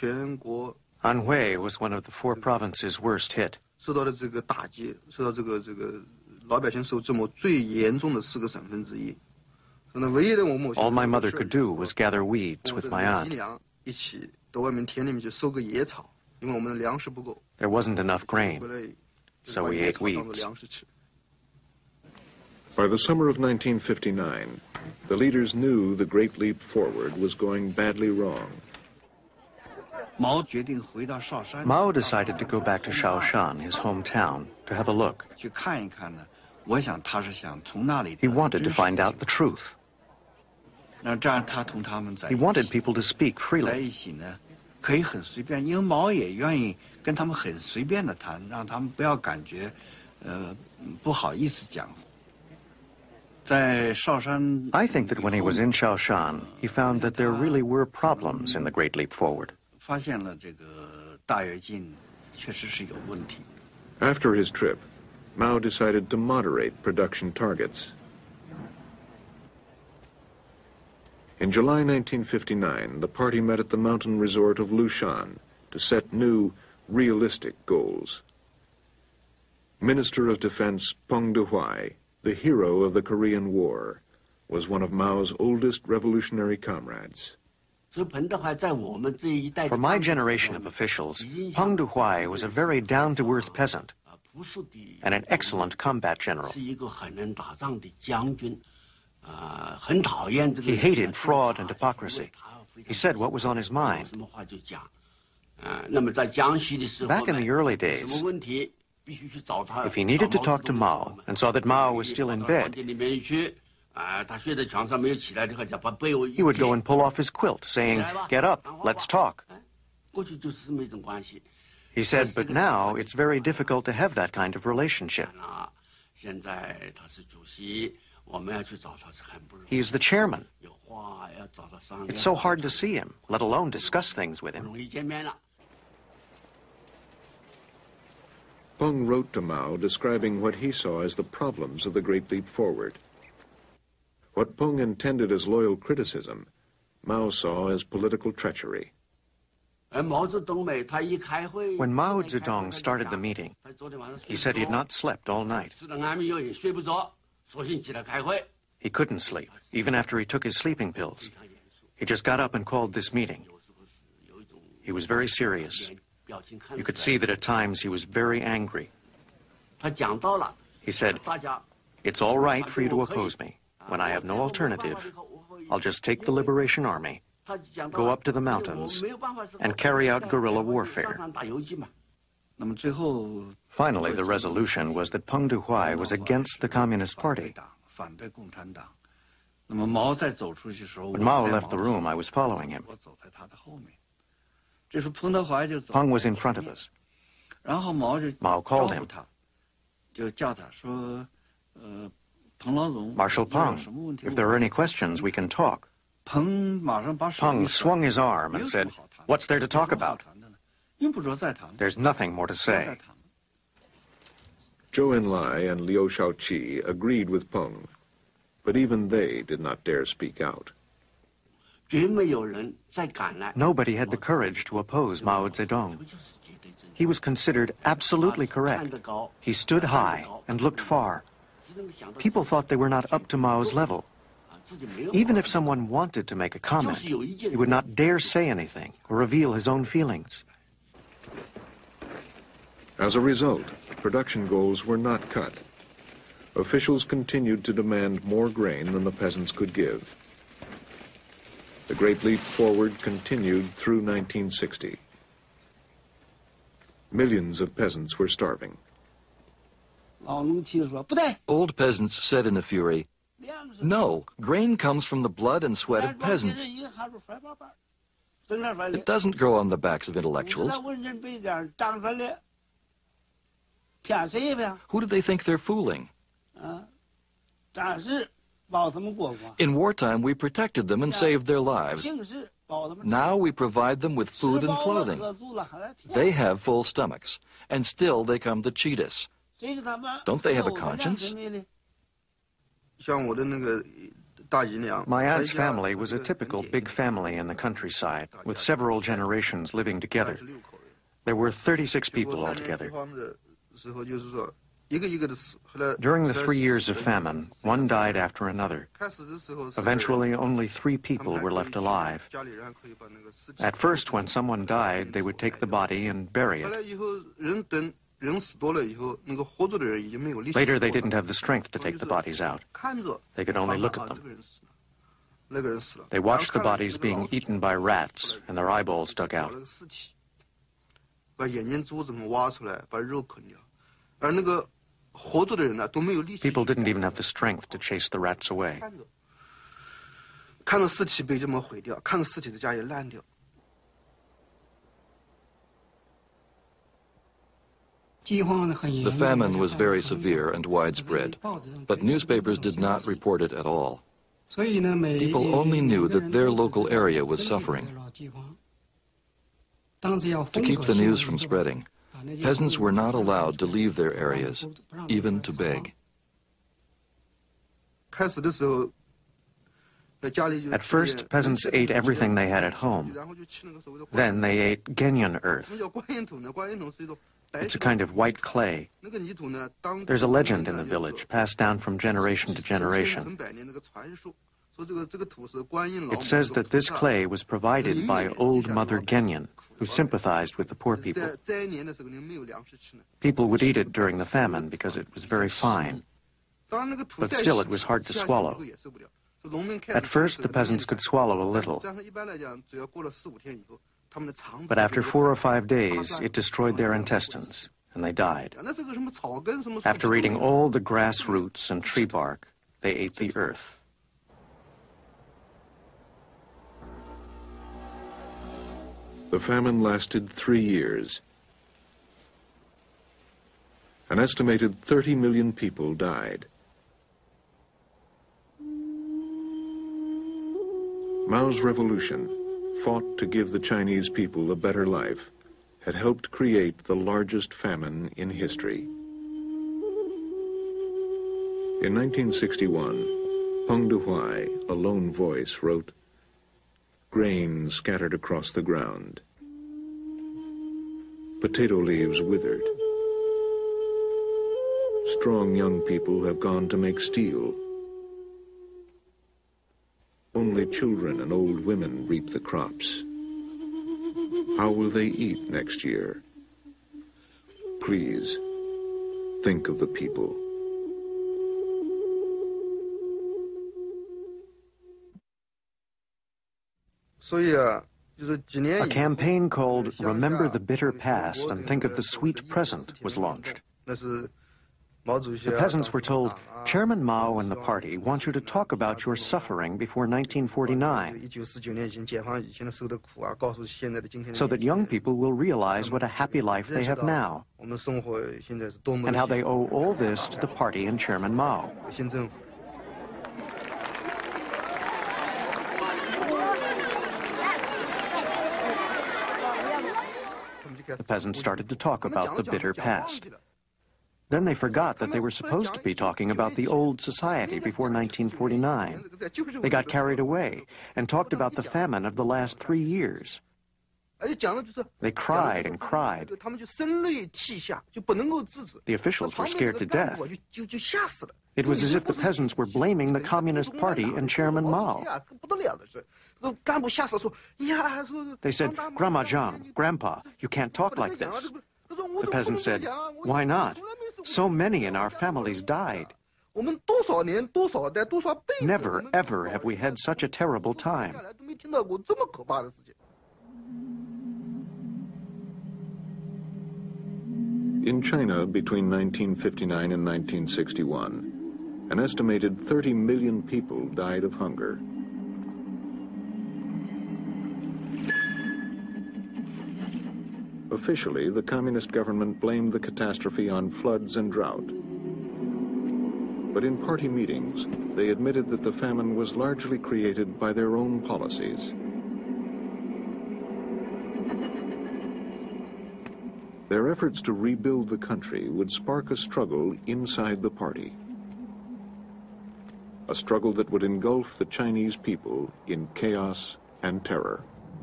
was one of the four provinces worst hit. All my mother could do was gather weeds with my aunt. There wasn't enough grain, so we ate weeds. By the summer of nineteen fifty-nine, the leaders knew the Great Leap Forward was going badly wrong. Mao decided to go back to Shaoshan, his hometown, to have a look. He wanted to find out the truth. He wanted people to speak freely. I think that when he was in Shaoshan, he found that there really were problems in the Great Leap Forward. After his trip, Mao decided to moderate production targets. In July nineteen fifty-nine, the party met at the mountain resort of Lushan to set new, realistic goals. Minister of Defense Peng Dehuai, the hero of the Korean War, was one of Mao's oldest revolutionary comrades. For my generation of officials, Peng Dehuai was a very down-to-earth peasant and an excellent combat general. He hated fraud and hypocrisy. He said what was on his mind. Back in the early days, if he needed to talk to Mao and saw that Mao was still in bed, he would go and pull off his quilt, saying, "Get up, let's talk." He said, but now it's very difficult to have that kind of relationship. He's the chairman. It's so hard to see him, let alone discuss things with him. Peng wrote to Mao describing what he saw as the problems of the Great Leap Forward. What Peng intended as loyal criticism, Mao saw as political treachery. When Mao Zedong started the meeting, he said he had not slept all night. He couldn't sleep, even after he took his sleeping pills. He just got up and called this meeting. He was very serious. You could see that at times he was very angry. He said, "It's all right for you to oppose me. When I have no alternative, I'll just take the Liberation Army, go up to the mountains, and carry out guerrilla warfare." Finally, the resolution was that Peng Dehuai was against the Communist Party. When Mao left the room, I was following him. Peng was in front of us. Mao called him. "Marshal Peng, if there are any questions, we can talk." Peng swung his arm and said, "What's there to talk about? There's nothing more to say." Zhou Enlai and Liu Shaoqi agreed with Peng, but even they did not dare speak out. Nobody had the courage to oppose Mao Zedong. He was considered absolutely correct. He stood high and looked far. People thought they were not up to Mao's level. Even if someone wanted to make a comment, he would not dare say anything or reveal his own feelings. As a result, production goals were not cut. Officials continued to demand more grain than the peasants could give. The Great Leap Forward continued through nineteen sixty. Millions of peasants were starving. Old peasants said in a fury, "No, grain comes from the blood and sweat of peasants. It doesn't grow on the backs of intellectuals. Who do they think they're fooling?" In wartime, we protected them and saved their lives. Now we provide them with food and clothing. They have full stomachs, and still they come to cheat us. Don't they have a conscience? My aunt's family was a typical big family in the countryside, with several generations living together. There were thirty-six people altogether. During the three years of famine, one died after another. Eventually, only three people were left alive. At first, when someone died, they would take the body and bury it. Later, they didn't have the strength to take the bodies out. They could only look at them. They watched the bodies being eaten by rats and their eyeballs dug out. People didn't even have the strength to chase the rats away. The famine was very severe and widespread, but newspapers did not report it at all. People only knew that their local area was suffering. To keep the news from spreading, peasants were not allowed to leave their areas, even to beg. At first, peasants ate everything they had at home. Then they ate Genyan earth. It's a kind of white clay. There's a legend in the village, passed down from generation to generation. It says that this clay was provided by old Mother Genyan, who sympathized with the poor people. People would eat it during the famine because it was very fine. But still, it was hard to swallow. At first, the peasants could swallow a little. But after four or five days, it destroyed their intestines, and they died. After eating all the grass roots and tree bark, they ate the earth. The famine lasted three years. An estimated thirty million people died. Mao's revolution, fought to give the Chinese people a better life, had helped create the largest famine in history. In nineteen sixty-one, Peng Dehuai, a lone voice, wrote, "Grain scattered across the ground. Potato leaves withered. Strong young people have gone to make steel. Only children and old women reap the crops. How will they eat next year? Please, think of the people." A campaign called Remember the Bitter Past and Think of the Sweet Present was launched. The peasants were told, Chairman Mao and the party want you to talk about your suffering before nineteen forty-nine, so that young people will realize what a happy life they have now, and how they owe all this to the party and Chairman Mao. The peasants started to talk about the bitter past. Then they forgot that they were supposed to be talking about the old society before nineteen forty-nine. They got carried away and talked about the famine of the last three years. They cried and cried. The officials were scared to death. It was as if the peasants were blaming the Communist Party and Chairman Mao. They said, Grandma Zhang, Grandpa, you can't talk like this. The peasant said, why not? So many in our families died. Never, ever have we had such a terrible time. In China, between nineteen fifty-nine and nineteen sixty-one, an estimated thirty million people died of hunger. Officially, the communist government blamed the catastrophe on floods and drought. But in party meetings, they admitted that the famine was largely created by their own policies. Their efforts to rebuild the country would spark a struggle inside the party. A struggle that would engulf the Chinese people in chaos and terror.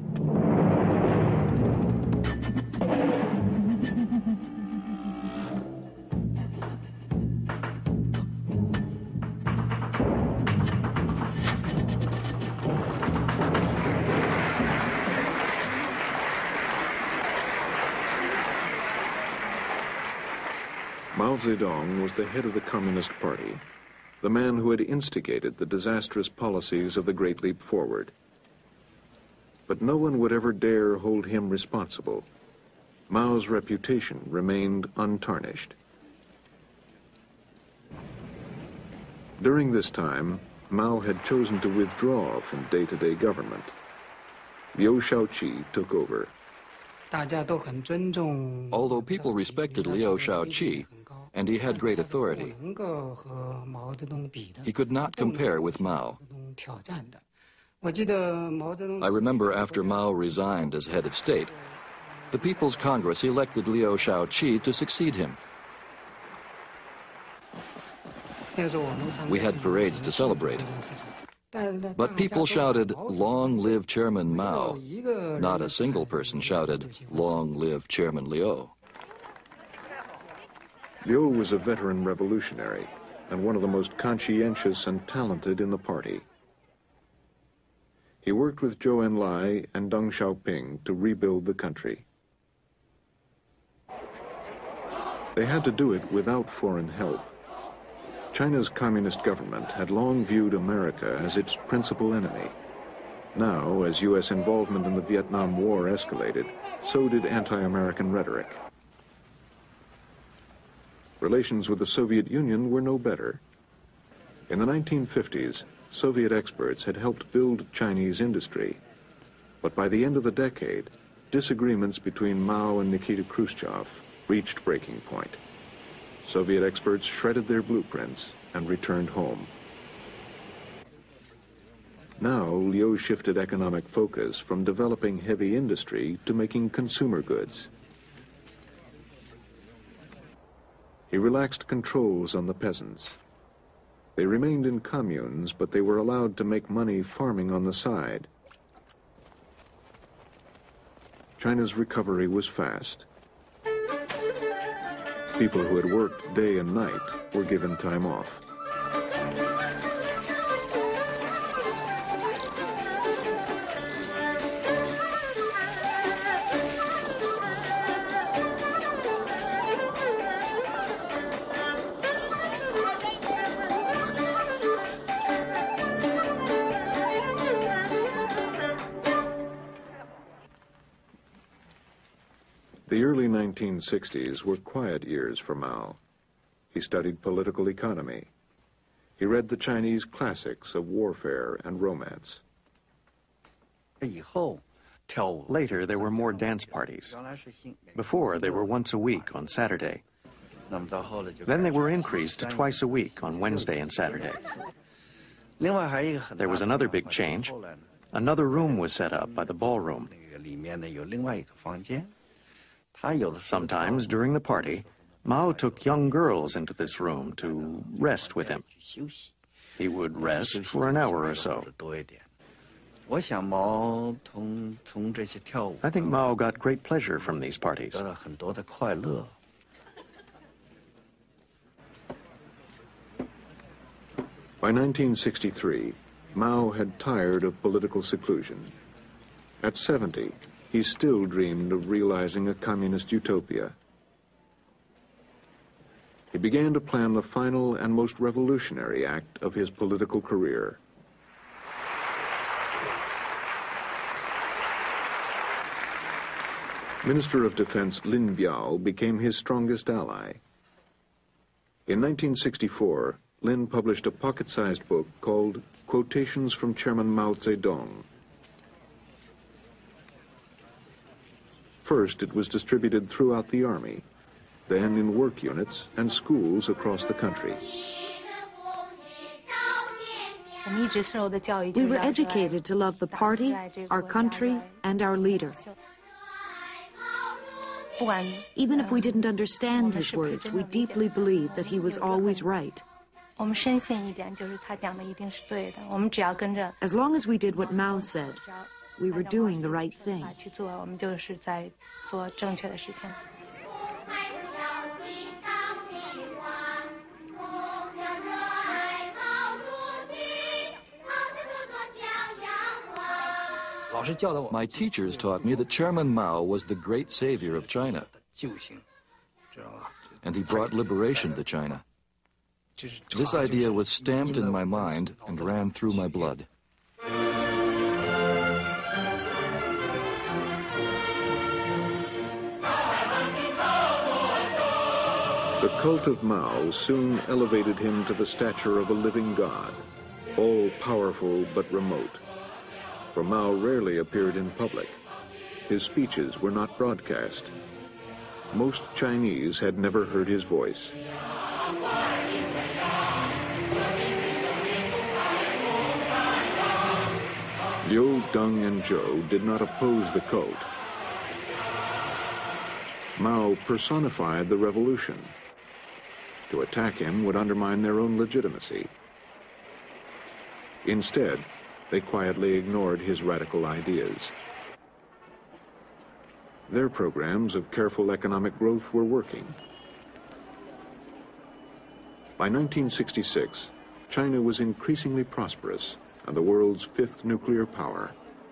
Mao Zedong was the head of the Communist Party, the man who had instigated the disastrous policies of the Great Leap Forward. But no one would ever dare hold him responsible. Mao's reputation remained untarnished. During this time, Mao had chosen to withdraw from day-to-day government. Liu Shaoqi took over. Although people respected Liu Shaoqi, and he had great authority, he could not compare with Mao. I remember after Mao resigned as head of state, the People's Congress elected Liu Shaoqi to succeed him. We had parades to celebrate. But people shouted, "Long live Chairman Mao." Not a single person shouted, "Long live Chairman Liu." Liu was a veteran revolutionary and one of the most conscientious and talented in the party. He worked with Zhou Enlai and Deng Xiaoping to rebuild the country. They had to do it without foreign help. China's communist government had long viewed America as its principal enemy. Now, as U S involvement in the Vietnam War escalated, so did anti-American rhetoric. Relations with the Soviet Union were no better. In the nineteen fifties, Soviet experts had helped build Chinese industry. But by the end of the decade, disagreements between Mao and Nikita Khrushchev reached breaking point. Soviet experts shredded their blueprints and returned home. Now, Liu shifted economic focus from developing heavy industry to making consumer goods. He relaxed controls on the peasants. They remained in communes, but they were allowed to make money farming on the side. China's recovery was fast. People who had worked day and night were given time off. The early nineteen sixties were quiet years for Mao. He studied political economy. He read the Chinese classics of warfare and romance. Later, there were more dance parties. Before, they were once a week on Saturday. Then they were increased to twice a week on Wednesday and Saturday. There was another big change. Another room was set up by the ballroom. Sometimes, during the party, Mao took young girls into this room to rest with him. He would rest for an hour or so. I think Mao got great pleasure from these parties. By nineteen sixty-three, Mao had tired of political seclusion. At seventy, he still dreamed of realizing a communist utopia. He began to plan the final and most revolutionary act of his political career. Minister of Defense Lin Biao became his strongest ally. In nineteen sixty-four, Lin published a pocket-sized book called Quotations from Chairman Mao Zedong. First, it was distributed throughout the army, then in work units and schools across the country. We were educated to love the party, our country, and our leader. Even if we didn't understand his words, we deeply believed that he was always right. As long as we did what Mao said, we were doing the right thing. My teachers taught me that Chairman Mao was the great savior of China, and he brought liberation to China. This idea was stamped in my mind and ran through my blood. The cult of Mao soon elevated him to the stature of a living god, all-powerful but remote. For Mao rarely appeared in public. His speeches were not broadcast. Most Chinese had never heard his voice. Liu, Deng, and Zhou did not oppose the cult. Mao personified the revolution. To attack him would undermine their own legitimacy. Instead, they quietly ignored his radical ideas. Their programs of careful economic growth were working. By nineteen sixty-six, China was increasingly prosperous and the world's fifth nuclear power.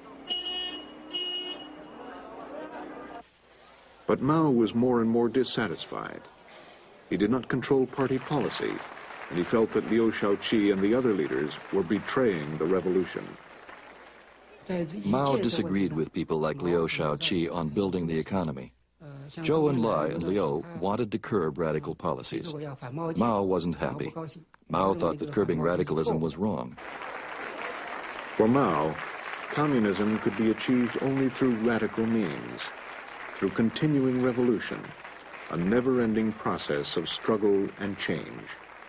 But Mao was more and more dissatisfied. He did not control party policy, and he felt that Liu Shaoqi and the other leaders were betraying the revolution. Mao disagreed with people like Liu Shaoqi on building the economy. Zhou Enlai and Liu wanted to curb radical policies. Mao wasn't happy. Mao thought that curbing radicalism was wrong. For Mao, communism could be achieved only through radical means, through continuing revolution, a never-ending process of struggle and change.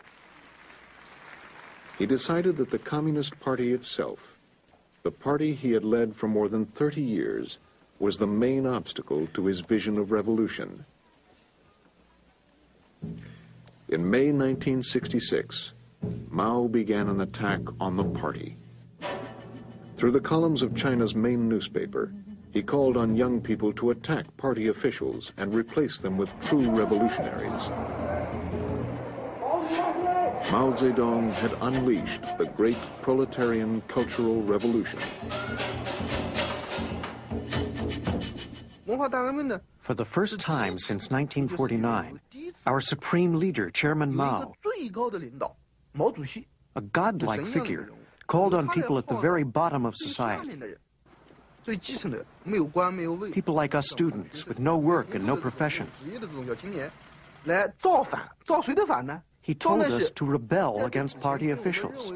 He decided that the Communist Party itself, the party he had led for more than thirty years, was the main obstacle to his vision of revolution. In May nineteen sixty-six, Mao began an attack on the party. Through the columns of China's main newspaper, he called on young people to attack party officials and replace them with true revolutionaries. Mao Zedong had unleashed the great proletarian cultural revolution. For the first time since nineteen forty-nine, our supreme leader, Chairman Mao, a godlike figure, called on people at the very bottom of society. People like us students with no work and no profession. He told us to rebel against party officials.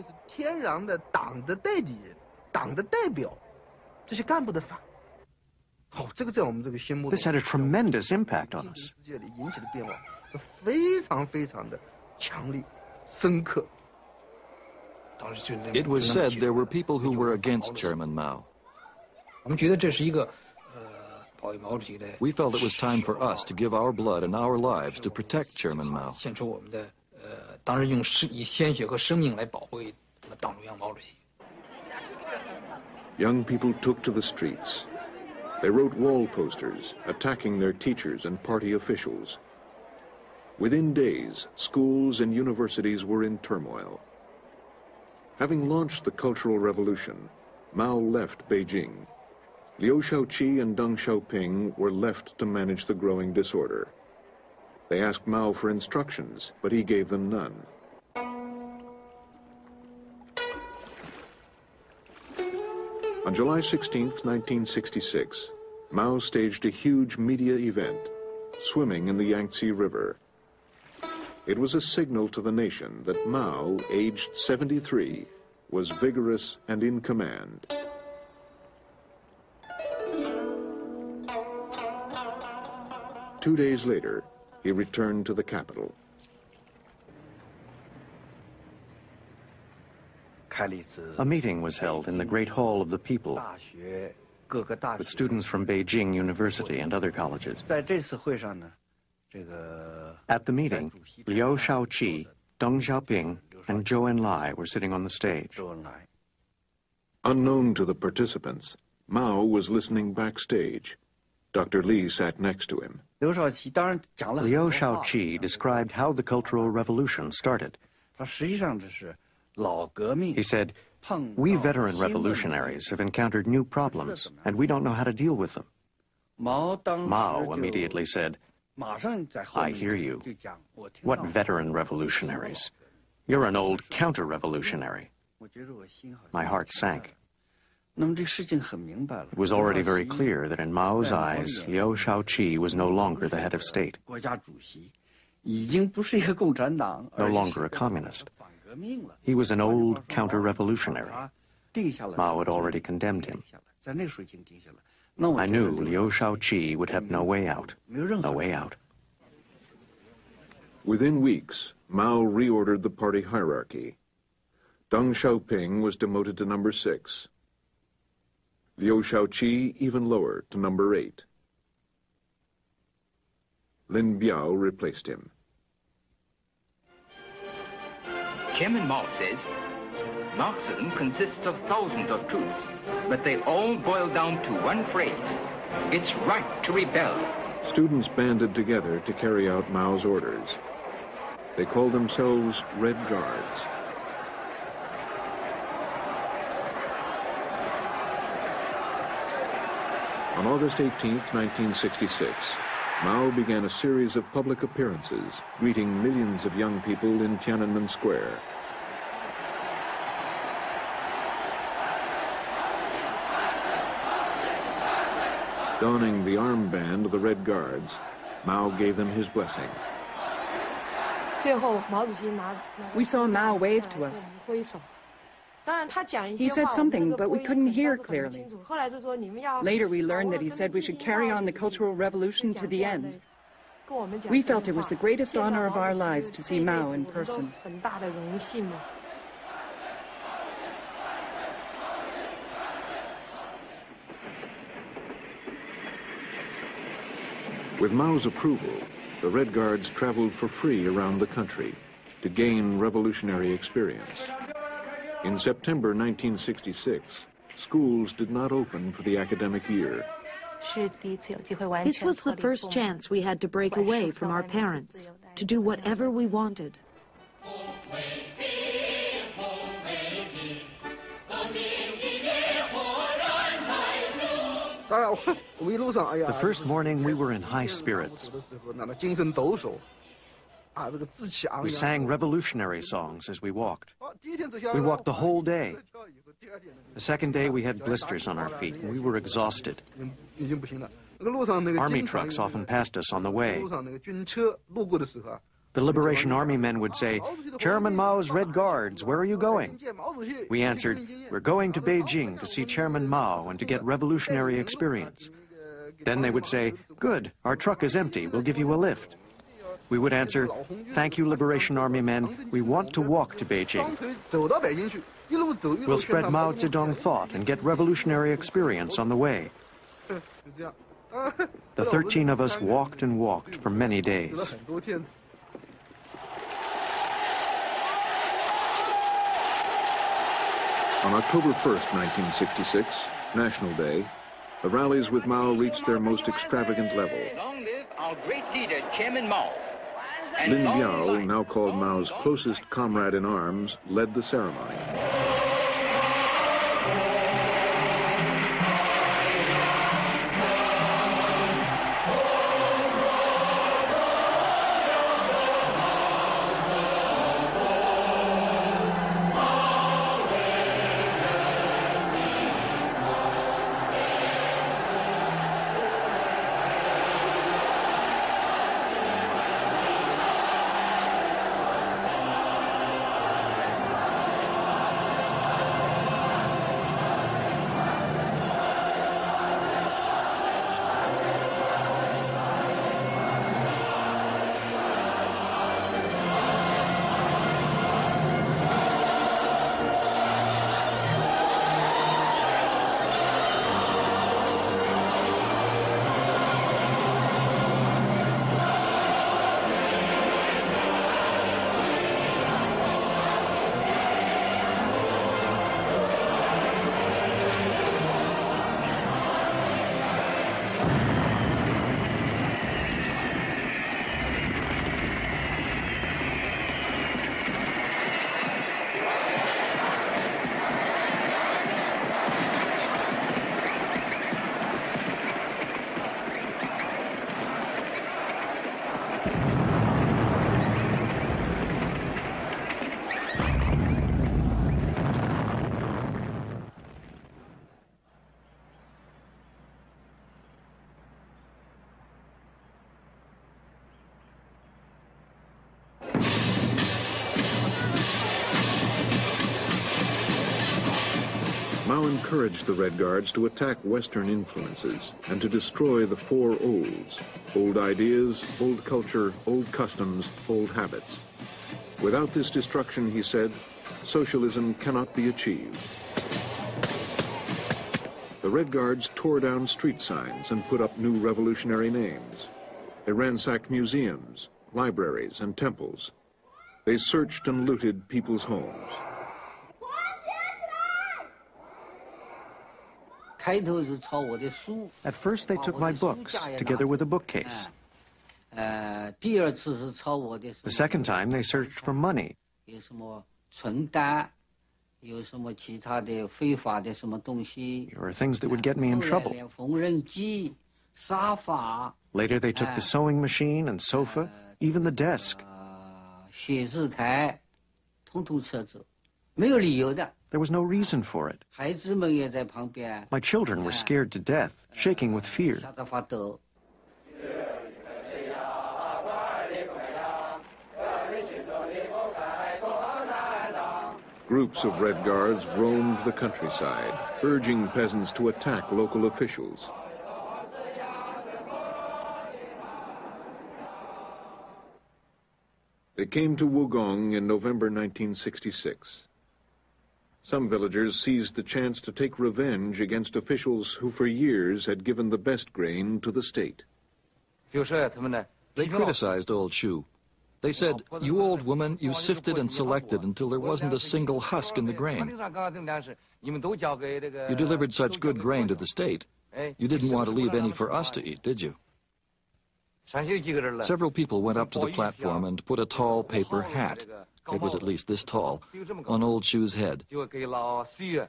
This had a tremendous impact on us. It was said there were people who were against Chairman Mao. We felt it was time for us to give our blood and our lives to protect Chairman Mao. Young people took to the streets. They wrote wall posters attacking their teachers and party officials. Within days, schools and universities were in turmoil. Having launched the Cultural Revolution, Mao left Beijing. Liu Shaoqi and Deng Xiaoping were left to manage the growing disorder. They asked Mao for instructions, but he gave them none. On July sixteenth, nineteen sixty-six, Mao staged a huge media event, swimming in the Yangtze River. It was a signal to the nation that Mao, aged seventy-three, was vigorous and in command. Two days later, he returned to the capital. A meeting was held in the Great Hall of the People with students from Beijing University and other colleges. At the meeting, Liu Shaoqi, Deng Xiaoping, and Zhou Enlai were sitting on the stage. Unknown to the participants, Mao was listening backstage. Doctor Li sat next to him. Liu Shaoqi described how the Cultural Revolution started. He said, "We veteran revolutionaries have encountered new problems, and we don't know how to deal with them." Mao immediately said, "I hear you. What veteran revolutionaries? You're an old counter-revolutionary." My heart sank. It was already very clear that in Mao's eyes, Liu Shaoqi was no longer the head of state, no longer a communist. He was an old counter-revolutionary. Mao had already condemned him. I knew Liu Shaoqi would have no way out, no way out. Within weeks, Mao reordered the party hierarchy. Deng Xiaoping was demoted to number six. Liu Shaoqi even lower to number eight. Lin Biao replaced him. Chairman Mao says, Marxism consists of thousands of truths, but they all boil down to one phrase: it's right to rebel. Students banded together to carry out Mao's orders. They called themselves Red Guards. On August eighteenth, nineteen sixty-six, Mao began a series of public appearances, greeting millions of young people in Tiananmen Square. Donning the armband of the Red Guards, Mao gave them his blessing. We saw Mao wave to us. He said something, but we couldn't hear clearly. Later we learned that he said we should carry on the Cultural Revolution to the end. We felt it was the greatest honor of our lives to see Mao in person. With Mao's approval, the Red Guards traveled for free around the country to gain revolutionary experience. In September nineteen sixty-six, schools did not open for the academic year. This was the first chance we had to break away from our parents, to do whatever we wanted. The first morning, we were in high spirits. We sang revolutionary songs as we walked. We walked the whole day. The second day, we had blisters on our feet, and we were exhausted. Army trucks often passed us on the way. The Liberation Army men would say, "Chairman Mao's Red Guards, where are you going?" We answered, "We're going to Beijing to see Chairman Mao and to get revolutionary experience." Then they would say, "Good, our truck is empty, we'll give you a lift." We would answer, "Thank you, Liberation Army men, we want to walk to Beijing. We'll spread Mao Zedong thought and get revolutionary experience on the way." The thirteen of us walked and walked for many days. On October first, nineteen sixty-six, National Day, the rallies with Mao reached their most extravagant level. Long live our great leader, Chairman Mao. Lin Biao, now called Mao's closest comrade in arms, led the ceremony. Mao encouraged the Red Guards to attack Western influences and to destroy the four olds: old ideas, old culture, old customs, old habits. Without this destruction, he said, socialism cannot be achieved. The Red Guards tore down street signs and put up new revolutionary names. They ransacked museums, libraries, and temples. They searched and looted people's homes. At first, they took my books, together with a bookcase. The second time, they searched for money. Or things that would get me in trouble. Later, they took the sewing machine and sofa, even the desk. There was no reason for it. My children were scared to death, shaking with fear. Groups of Red Guards roamed the countryside, urging peasants to attack local officials. They came to Wugong in November nineteen sixty-six. Some villagers seized the chance to take revenge against officials who for years had given the best grain to the state. They criticized old Shu. They said, "You old woman, you sifted and selected until there wasn't a single husk in the grain. You delivered such good grain to the state. You didn't want to leave any for us to eat, did you?" Several people went up to the platform and put a tall paper hat, it was at least this tall, on old Shu's head. They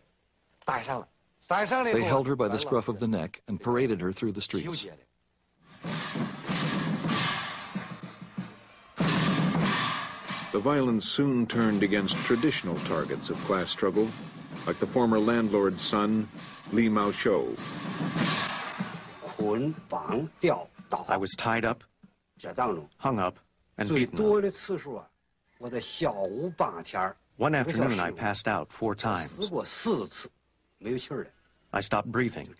held her by the scruff of the neck and paraded her through the streets. The violence soon turned against traditional targets of class struggle, like the former landlord's son, Li Maoshou. I was tied up, hung up, and beaten up. One afternoon, I passed out four times. I stopped breathing.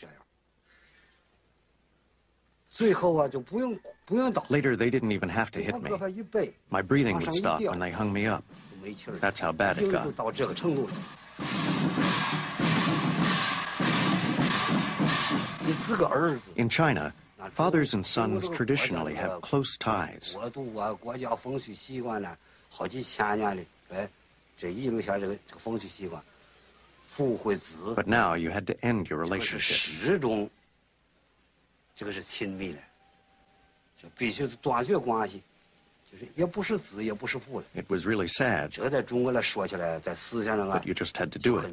Later, they didn't even have to hit me. My breathing would stop when they hung me up. That's how bad it got. In China, fathers and sons traditionally have close ties. But now you had to end your relationship. It was really sad, but you just had to do it.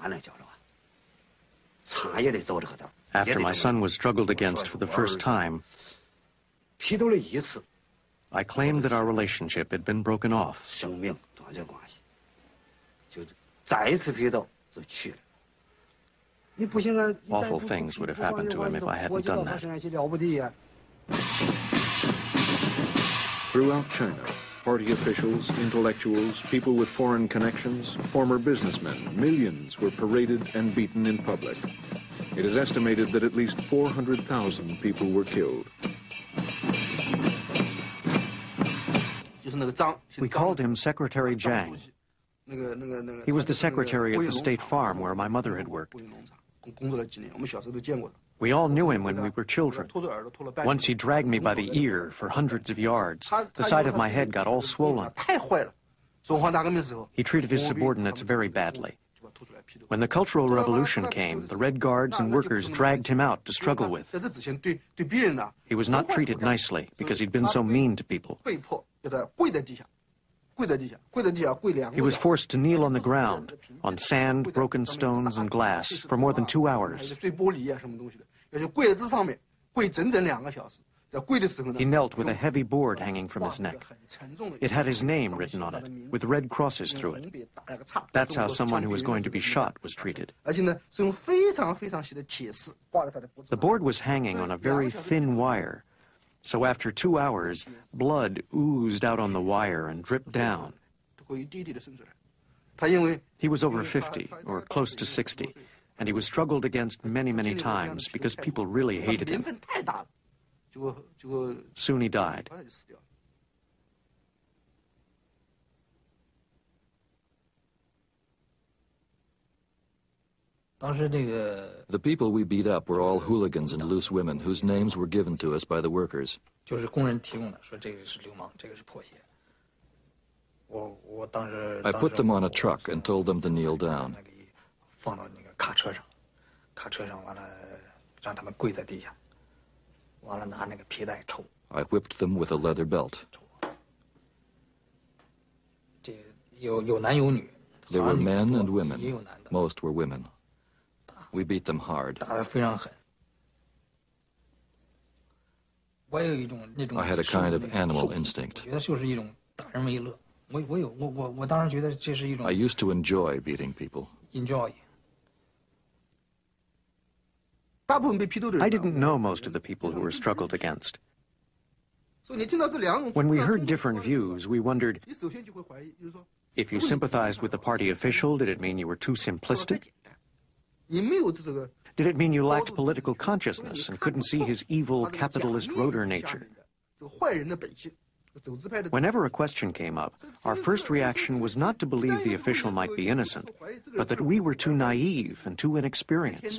After my son was struggled against for the first time, I claimed that our relationship had been broken off. Awful things would have happened to him if I hadn't done that. Throughout China, party officials, intellectuals, people with foreign connections, former businessmen, millions were paraded and beaten in public. It is estimated that at least four hundred thousand people were killed. We called him Secretary Zhang. He was the secretary at the state farm where my mother had worked. We all knew him when we were children. Once he dragged me by the ear for hundreds of yards. The side of my head got all swollen. He treated his subordinates very badly. When the Cultural Revolution came, the Red Guards and workers dragged him out to struggle with. He was not treated nicely because he'd been so mean to people. He was forced to kneel on the ground, on sand, broken stones, and glass, for more than two hours. He knelt with a heavy board hanging from his neck. It had his name written on it, with red crosses through it. That's how someone who was going to be shot was treated. The board was hanging on a very thin wire, so after two hours, blood oozed out on the wire and dripped down. He was over fifty, or close to sixty, and he was struggled against many, many times because people really hated him. Soon he died. The people we beat up were all hooligans and loose women whose names were given to us by the workers. I put them on a truck and told them to kneel down. I whipped them with a leather belt. There were men and women. Most were women. We beat them hard. I had a kind of animal instinct. I used to enjoy beating people. Enjoy. I didn't know most of the people who were struggled against. When we heard different views, we wondered, if you sympathized with the party official, did it mean you were too simplistic? Did it mean you lacked political consciousness and couldn't see his evil capitalist roader nature? Whenever a question came up, our first reaction was not to believe the official might be innocent, but that we were too naive and too inexperienced.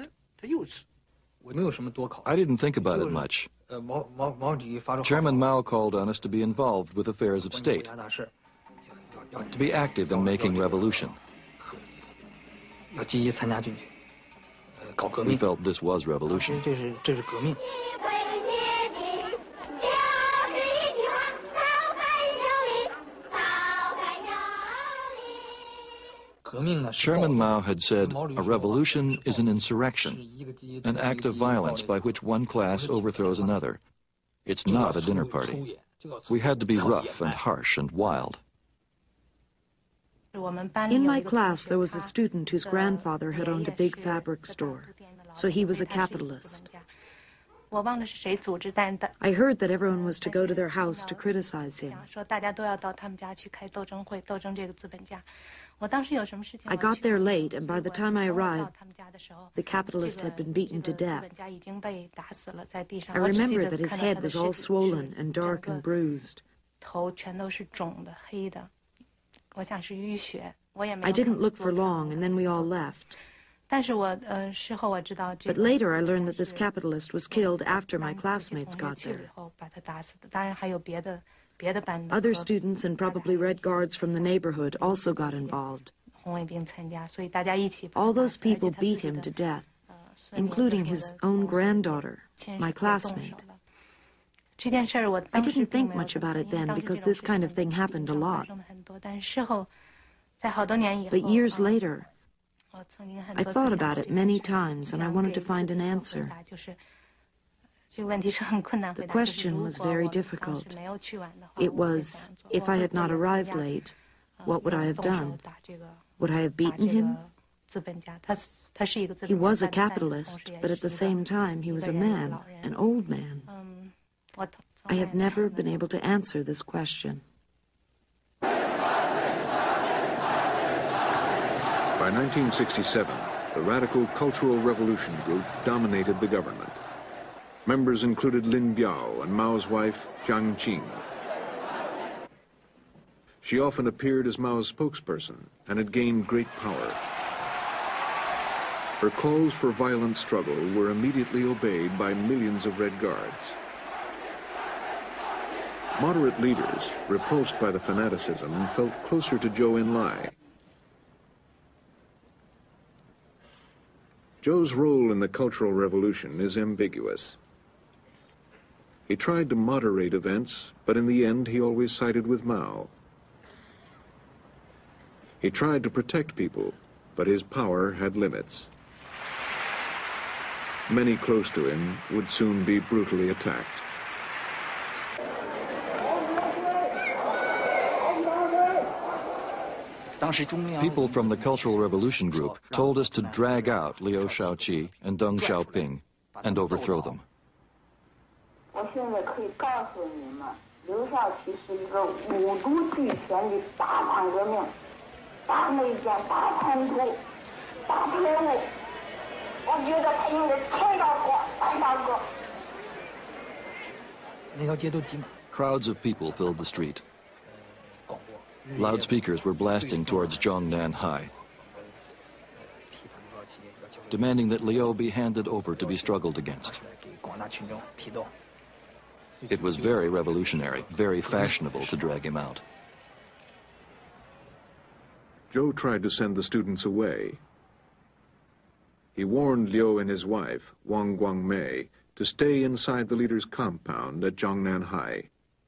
I didn't think about it much. Chairman Mao called on us to be involved with affairs of state, to be active in making revolution. We felt this was revolution. Chairman Mao had said, a revolution is an insurrection, an act of violence by which one class overthrows another. It's not a dinner party. We had to be rough and harsh and wild. In my class, there was a student whose grandfather had owned a big fabric store, so he was a capitalist. I heard that everyone was to go to their house to criticize him. I got there late, and by the time I arrived, the capitalist had been beaten to death. I remember that his head was all swollen and dark and bruised. I didn't look for long, and then we all left. But later I learned that this capitalist was killed after my classmates got there. Other students and probably Red Guards from the neighborhood also got involved. All those people beat him to death, including his own granddaughter, my classmate. I didn't think much about it then because this kind of thing happened a lot. But years later, I thought about it many times, and I wanted to find an answer. The question was very difficult. It was, if I had not arrived late, what would I have done? Would I have beaten him? He was a capitalist, but at the same time, he was a man, an old man. I have never been able to answer this question. By nineteen sixty-seven, the Radical Cultural Revolution Group dominated the government. Members included Lin Biao and Mao's wife, Jiang Qing. She often appeared as Mao's spokesperson and had gained great power. Her calls for violent struggle were immediately obeyed by millions of Red Guards. Moderate leaders, repulsed by the fanaticism, felt closer to Zhou Enlai. Zhou's role in the Cultural Revolution is ambiguous. He tried to moderate events, but in the end he always sided with Mao. He tried to protect people, but his power had limits. Many close to him would soon be brutally attacked. People from the Cultural Revolution Group told us to drag out Liu Shaoqi and Deng Xiaoping and overthrow them. Crowds of people filled the street. Loudspeakers were blasting towards Zhongnan High, demanding that Liu be handed over to be struggled against. It was very revolutionary, very fashionable to drag him out. Zhou tried to send the students away. He warned Liu and his wife, Wang Guangmei, to stay inside the leader's compound at Zhongnan High.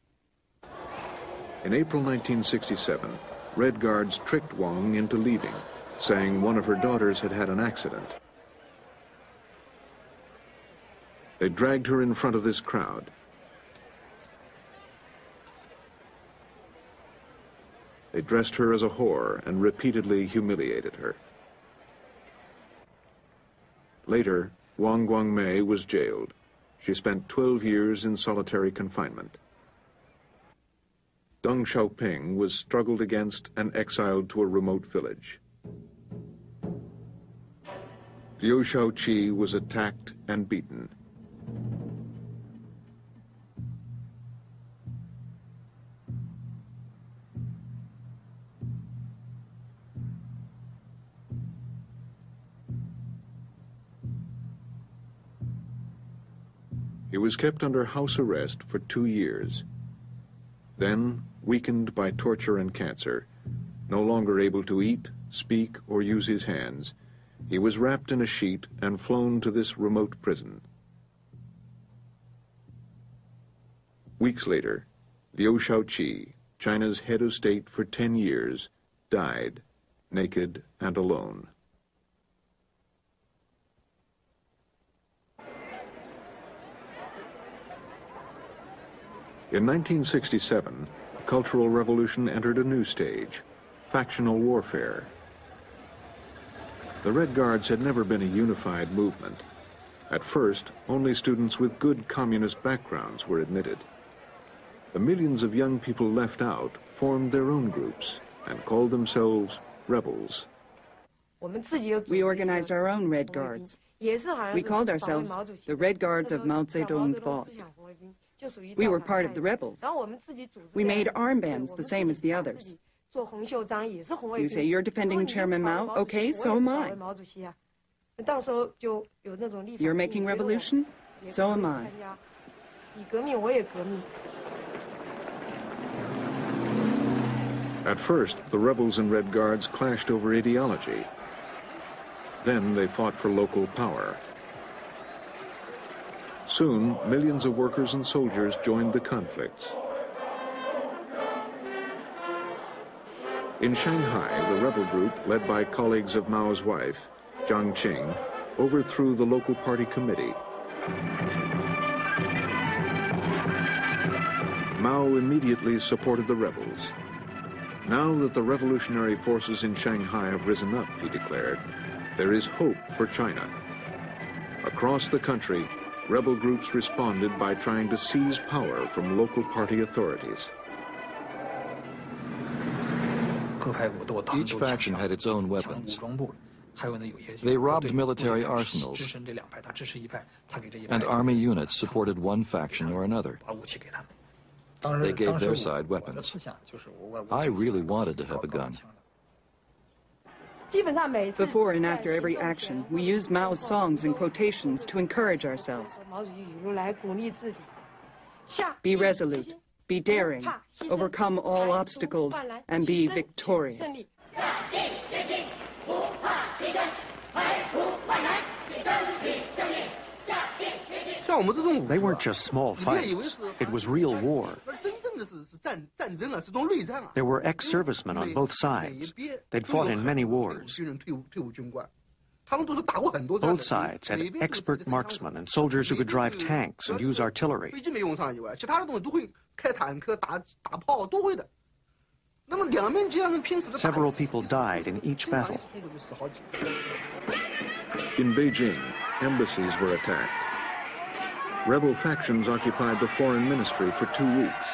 In April nineteen sixty-seven, Red Guards tricked Wang into leaving, saying one of her daughters had had an accident. They dragged her in front of this crowd. They dressed her as a whore and repeatedly humiliated her. Later, Wang Guangmei was jailed. She spent twelve years in solitary confinement. Deng Xiaoping was struggled against and exiled to a remote village. Liu Shaoqi was attacked and beaten. He was kept under house arrest for two years. Then, weakened by torture and cancer, no longer able to eat, speak, or use his hands, he was wrapped in a sheet and flown to this remote prison. Weeks later, Liu Shaoqi, China's head of state for ten years, died, naked and alone. In nineteen sixty-seven, the Cultural Revolution entered a new stage, factional warfare. The Red Guards had never been a unified movement. At first, only students with good communist backgrounds were admitted. The millions of young people left out formed their own groups and called themselves rebels. We organized our own Red Guards. We called ourselves the Red Guards of Mao Zedong thought. We were part of the rebels. We made armbands the same as the others. You say you're defending Chairman Mao? Okay, so am I. You're making revolution? So am I. At first, the rebels and Red Guards clashed over ideology. Then they fought for local power. Soon, millions of workers and soldiers joined the conflicts. In Shanghai, the rebel group, led by colleagues of Mao's wife, Jiang Qing, overthrew the local party committee. Mao immediately supported the rebels. Now that the revolutionary forces in Shanghai have risen up, he declared, there is hope for China. Across the country, rebel groups responded by trying to seize power from local party authorities. Each faction had its own weapons. They robbed military arsenals, and army units supported one faction or another. They gave their side weapons. I really wanted to have a gun. Before and after every action, we used Mao's songs and quotations to encourage ourselves. Be resolute, be daring, overcome all obstacles, and be victorious. They weren't just small fights. It was real war. There were ex-servicemen on both sides. They'd fought in many wars. Both sides had expert marksmen and soldiers who could drive tanks and use artillery. Several people died in each battle. In Beijing, embassies were attacked. Rebel factions occupied the foreign ministry for two weeks.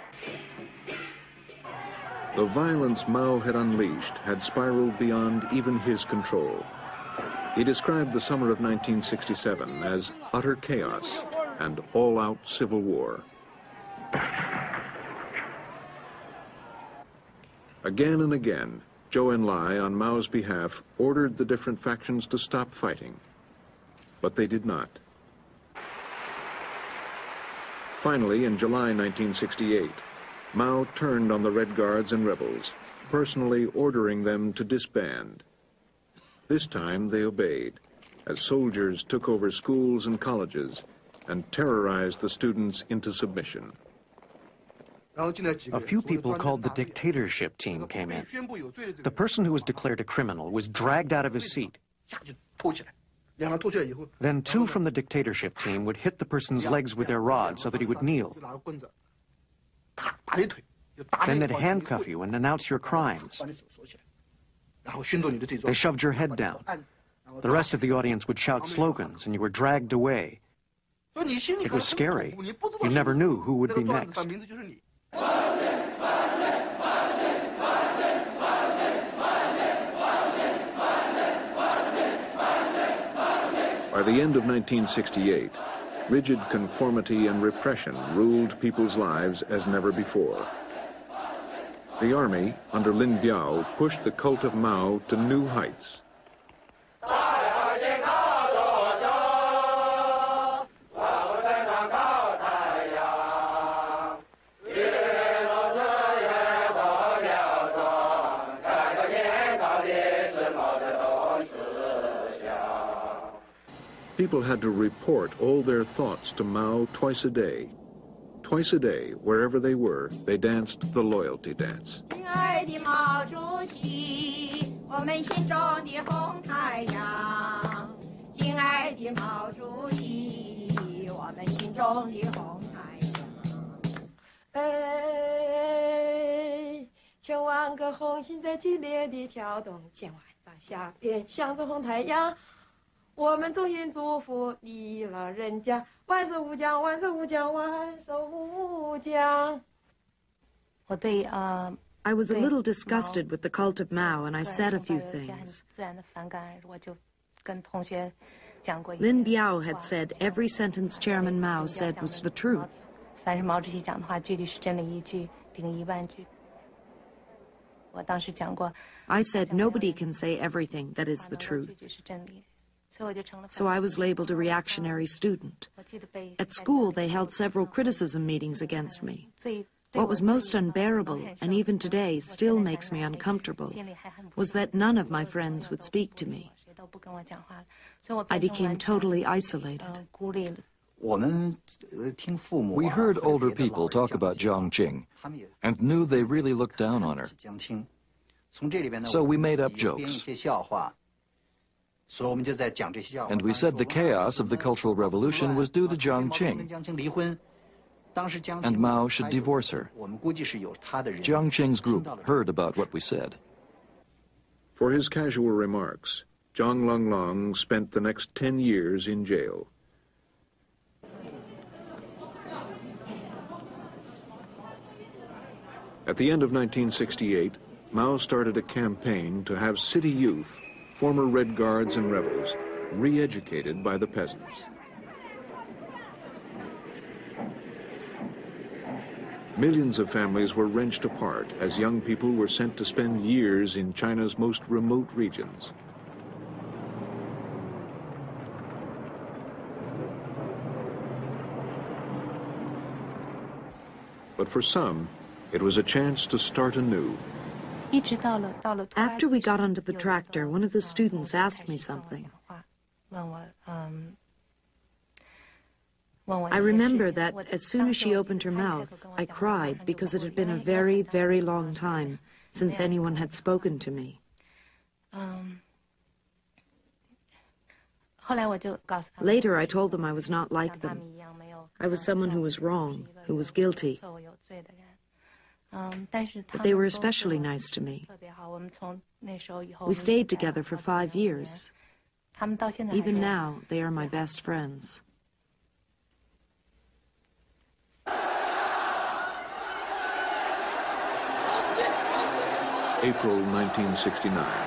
The violence Mao had unleashed had spiraled beyond even his control. He described the summer of nineteen sixty-seven as utter chaos and all-out civil war. Again and again, Zhou Enlai, on Mao's behalf, ordered the different factions to stop fighting, but they did not. Finally, in July nineteen sixty-eight, Mao turned on the Red Guards and rebels, personally ordering them to disband. This time they obeyed, as soldiers took over schools and colleges and terrorized the students into submission. A few people called the dictatorship team came in. The person who was declared a criminal was dragged out of his seat. Then two from the dictatorship team would hit the person's legs with their rods so that he would kneel. Then they'd handcuff you and announce your crimes. They shoved your head down. The rest of the audience would shout slogans, and you were dragged away. It was scary. You never knew who would be next. By the end of nineteen sixty-eight, rigid conformity and repression ruled people's lives as never before. The army, under Lin Biao, pushed the cult of Mao to new heights. People had to report all their thoughts to Mao twice a day. Twice a day, wherever they were, they danced the loyalty dance. I was a little disgusted with the cult of Mao, and I said a few things. Lin Biao had said every sentence Chairman Mao said was the truth. I said nobody can say everything that is the truth. So I was labeled a reactionary student. At school, they held several criticism meetings against me. What was most unbearable, and even today still makes me uncomfortable, was that none of my friends would speak to me. I became totally isolated. We heard older people talk about Jiang Qing and knew they really looked down on her. So we made up jokes. And we said the chaos of the Cultural Revolution was due to Jiang Qing, and Mao should divorce her. Jiang Qing's group heard about what we said. For his casual remarks, Zhang Longlong spent the next ten years in jail. At the end of nineteen sixty-eight, Mao started a campaign to have city youth, former Red Guards and rebels, re-educated by the peasants. Millions of families were wrenched apart as young people were sent to spend years in China's most remote regions. But for some, it was a chance to start anew. After we got onto the tractor, one of the students asked me something. I remember that as soon as she opened her mouth, I cried because it had been a very, very long time since anyone had spoken to me. Later, I told them I was not like them. I was someone who was wrong, who was guilty. But they were especially nice to me. We stayed together for five years. Even now, they are my best friends. April nineteen sixty-nine.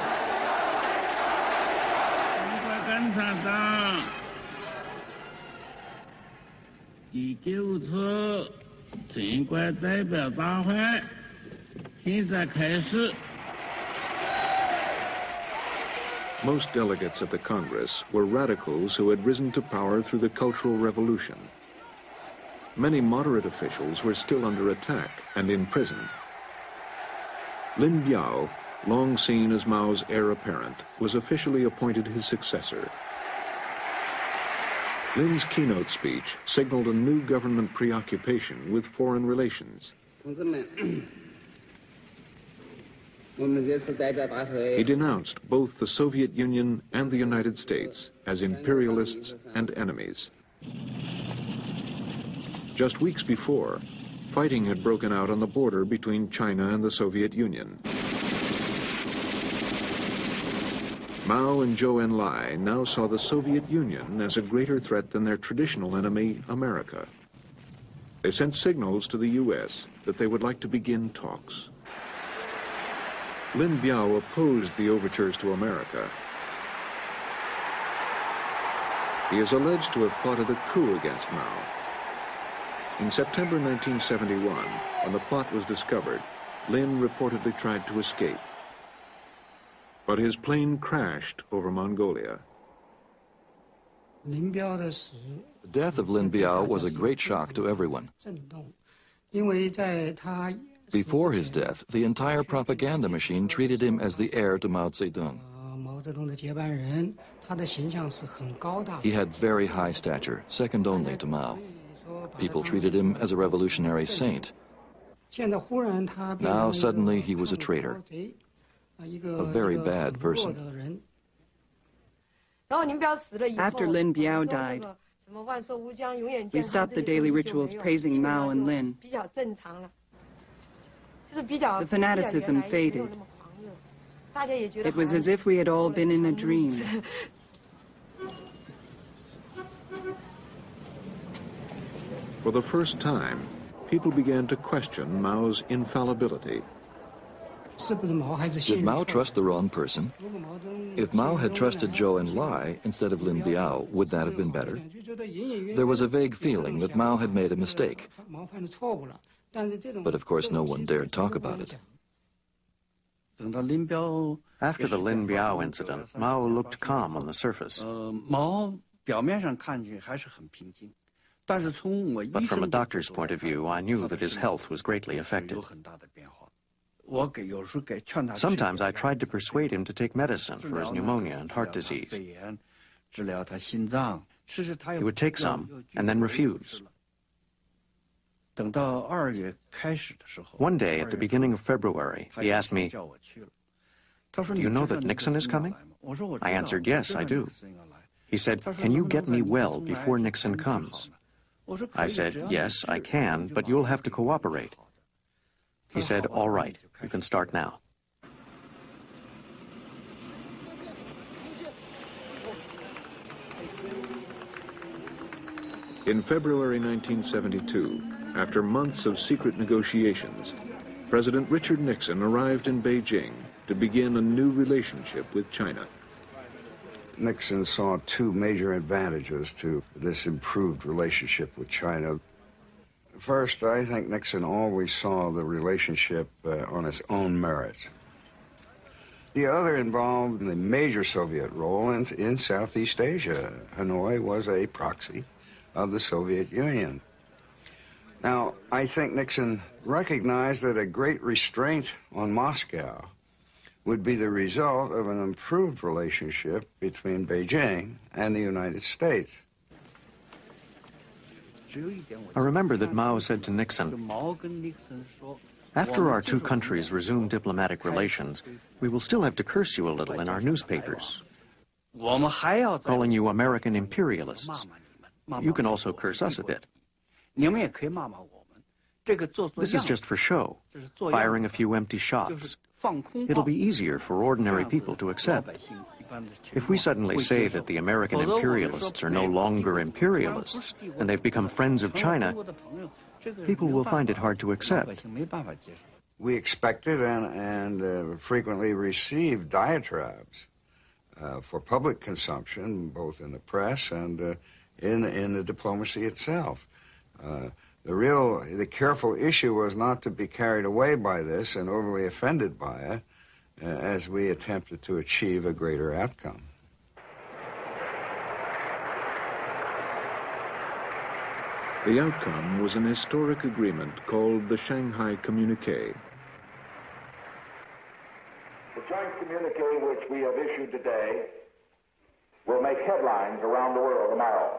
Most delegates at the Congress were radicals who had risen to power through the Cultural Revolution. Many moderate officials were still under attack and in prison. Lin Biao, long seen as Mao's heir apparent, was officially appointed his successor. Lin's keynote speech signaled a new government preoccupation with foreign relations. He denounced both the Soviet Union and the United States as imperialists and enemies. Just weeks before, Fighting had broken out on the border between China and the Soviet Union. Mao and Zhou Enlai now saw the Soviet Union as a greater threat than their traditional enemy, America. They sent signals to the U S that they would like to begin talks. Lin Biao opposed the overtures to America. He is alleged to have plotted a coup against Mao. In September nineteen seventy-one, when the plot was discovered, Lin reportedly tried to escape. But his plane crashed over Mongolia. The death of Lin Biao was a great shock to everyone. Before his death, the entire propaganda machine treated him as the heir to Mao Zedong. He had very high stature, second only to Mao. People treated him as a revolutionary saint. Now suddenly he was a traitor, a very bad person. After Lin Biao died, we stopped the daily rituals praising Mao and Lin. The fanaticism faded. It was as if we had all been in a dream. For the first time, people began to question Mao's infallibility. Did Mao trust the wrong person? If Mao had trusted Zhou Enlai instead of Lin Biao, would that have been better? There was a vague feeling that Mao had made a mistake. But of course no one dared talk about it. After the Lin Biao incident, Mao looked calm on the surface. But from a doctor's point of view, I knew that his health was greatly affected. Sometimes I tried to persuade him to take medicine for his pneumonia and heart disease. He would take some and then refuse. One day at the beginning of February, he asked me, "Do you know that Nixon is coming?" I answered, "Yes, I do." He said, "Can you get me well before Nixon comes?" I said, "Yes, I can, but you'll have to cooperate." He said, "All right, you can start now." In February nineteen seventy-two, after months of secret negotiations, President Richard Nixon arrived in Beijing to begin a new relationship with China. Nixon saw two major advantages to this improved relationship with China. First, I think Nixon always saw the relationship uh, on its own merits. The other involved the major Soviet role in, in Southeast Asia. Hanoi was a proxy of the Soviet Union. Now, I think Nixon recognized that a great restraint on Moscow would be the result of an improved relationship between Beijing and the United States. I remember that Mao said to Nixon, "After our two countries resume diplomatic relations, we will still have to curse you a little in our newspapers, calling you American imperialists. You can also curse us a bit. This is just for show, firing a few empty shots. It'll be easier for ordinary people to accept. If we suddenly say that the American imperialists are no longer imperialists and they've become friends of China, people will find it hard to accept." We expected and, and uh, frequently received diatribes uh, for public consumption, both in the press and uh, in, in the diplomacy itself. Uh, The real, the careful issue was not to be carried away by this and overly offended by it uh, as we attempted to achieve a greater outcome. The outcome was an historic agreement called the Shanghai Communique. The joint communique which we have issued today will make headlines around the world tomorrow.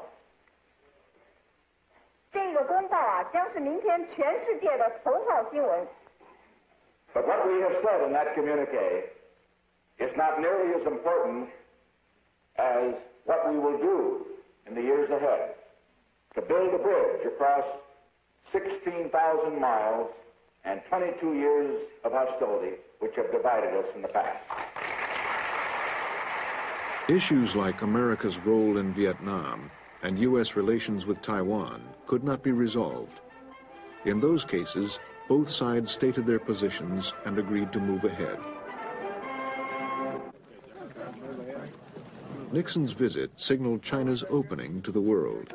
这个公报啊，将是明天全世界的头号新闻。 But what we have said in that communique is not nearly as important as what we will do in the years ahead to build a bridge across sixteen thousand miles and twenty-two years of hostility which have divided us in the past. Issues like America's role in Vietnam and U S relations with Taiwan could not be resolved. In those cases, both sides stated their positions and agreed to move ahead. Nixon's visit signaled China's opening to the world.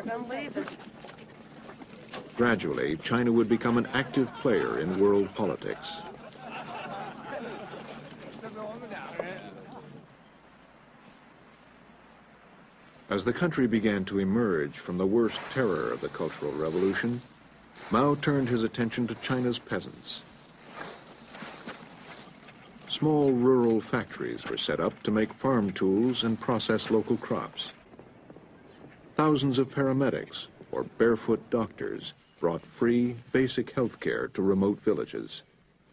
Gradually, China would become an active player in world politics. As the country began to emerge from the worst terror of the Cultural Revolution, Mao turned his attention to China's peasants. Small rural factories were set up to make farm tools and process local crops. Thousands of paramedics or barefoot doctors brought free, basic health care to remote villages.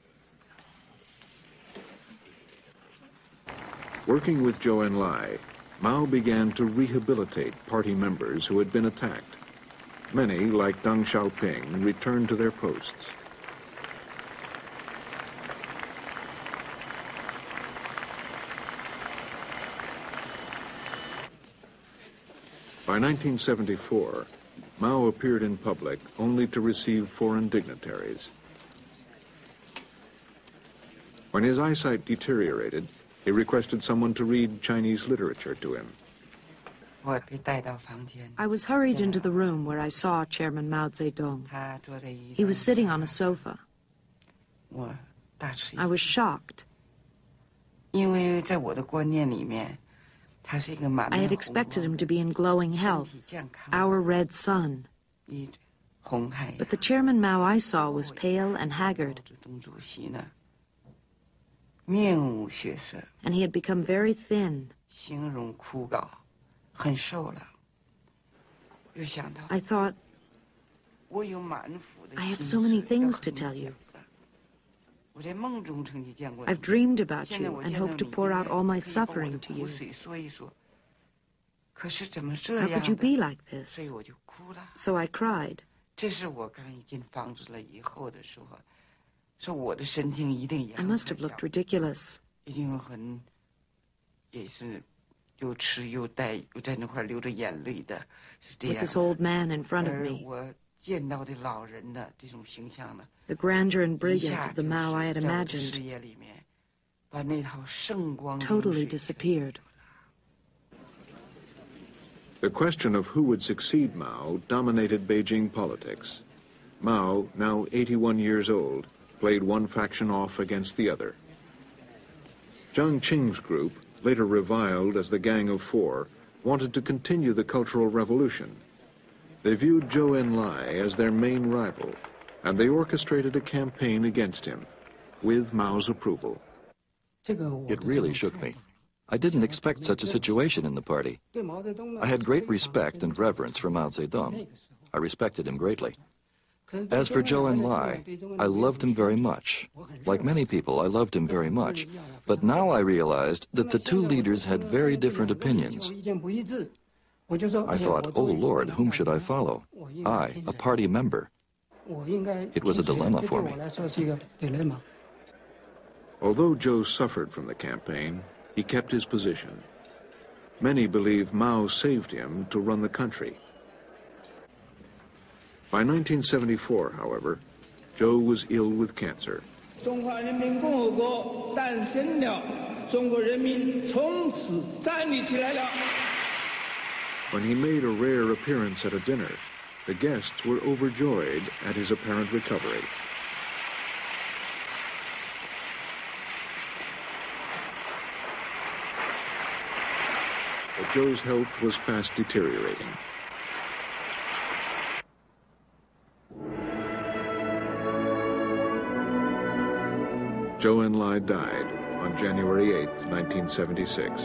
Working with Zhou Enlai, Mao began to rehabilitate party members who had been attacked. Many, like Deng Xiaoping, returned to their posts. By nineteen seventy-four, Mao appeared in public only to receive foreign dignitaries. When his eyesight deteriorated, he requested someone to read Chinese literature to him. I was hurried into the room where I saw Chairman Mao Zedong. He was sitting on a sofa. I was shocked. I had expected him to be in glowing health, our red sun. But the Chairman Mao I saw was pale and haggard. And he had become very thin. I thought, I have so many things to tell you. I've dreamed about you and hoped to pour out all my suffering to you. How could you be like this? So I cried. I must have looked ridiculous. With this old man in front of me. The grandeur and brilliance of the Mao I had imagined totally disappeared. The question of who would succeed Mao dominated Beijing politics. Mao, now eighty-one years old, played one faction off against the other. Jiang Qing's group, later reviled as the Gang of Four, wanted to continue the Cultural Revolution. They viewed Zhou Enlai as their main rival, and they orchestrated a campaign against him, with Mao's approval. It really shook me. I didn't expect such a situation in the party. I had great respect and reverence for Mao Zedong. I respected him greatly. As for Zhou Enlai, I loved him very much. Like many people, I loved him very much. But now I realized that the two leaders had very different opinions. I thought, oh Lord, whom should I follow? I, a party member. It was a dilemma for me. Although Zhou suffered from the campaign, he kept his position. Many believe Mao saved him to run the country. By nineteen seventy-four, however, Zhou was ill with cancer. When he made a rare appearance at a dinner, the guests were overjoyed at his apparent recovery. But Zhou's health was fast deteriorating. Zhou Enlai died on January eighth, nineteen seventy-six.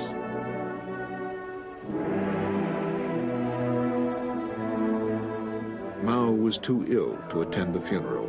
Mao was too ill to attend the funeral.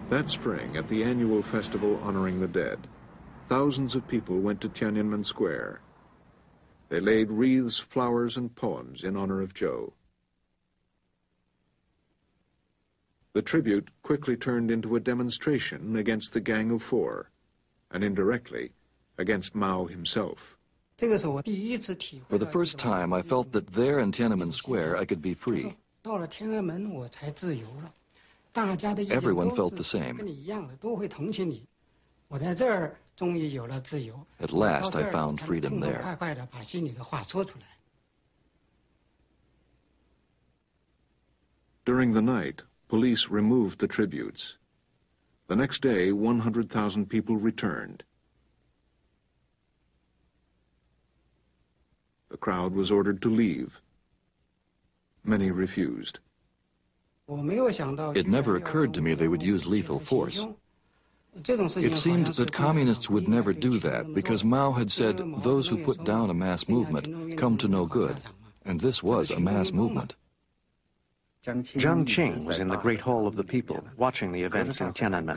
That spring, at the annual festival honoring the dead, thousands of people went to Tiananmen Square. They laid wreaths, flowers, and poems in honor of Zhou. The tribute quickly turned into a demonstration against the Gang of Four, and indirectly against Mao himself. For the first time, I felt that there in Tiananmen Square I could be free. Everyone felt the same. At last, I found freedom there. During the night, police removed the tributes. The next day, one hundred thousand people returned. The crowd was ordered to leave. Many refused. It never occurred to me they would use lethal force. It seemed that communists would never do that because Mao had said those who put down a mass movement come to no good, and this was a mass movement. Jiang Qing was in the Great Hall of the People, watching the events in Tiananmen.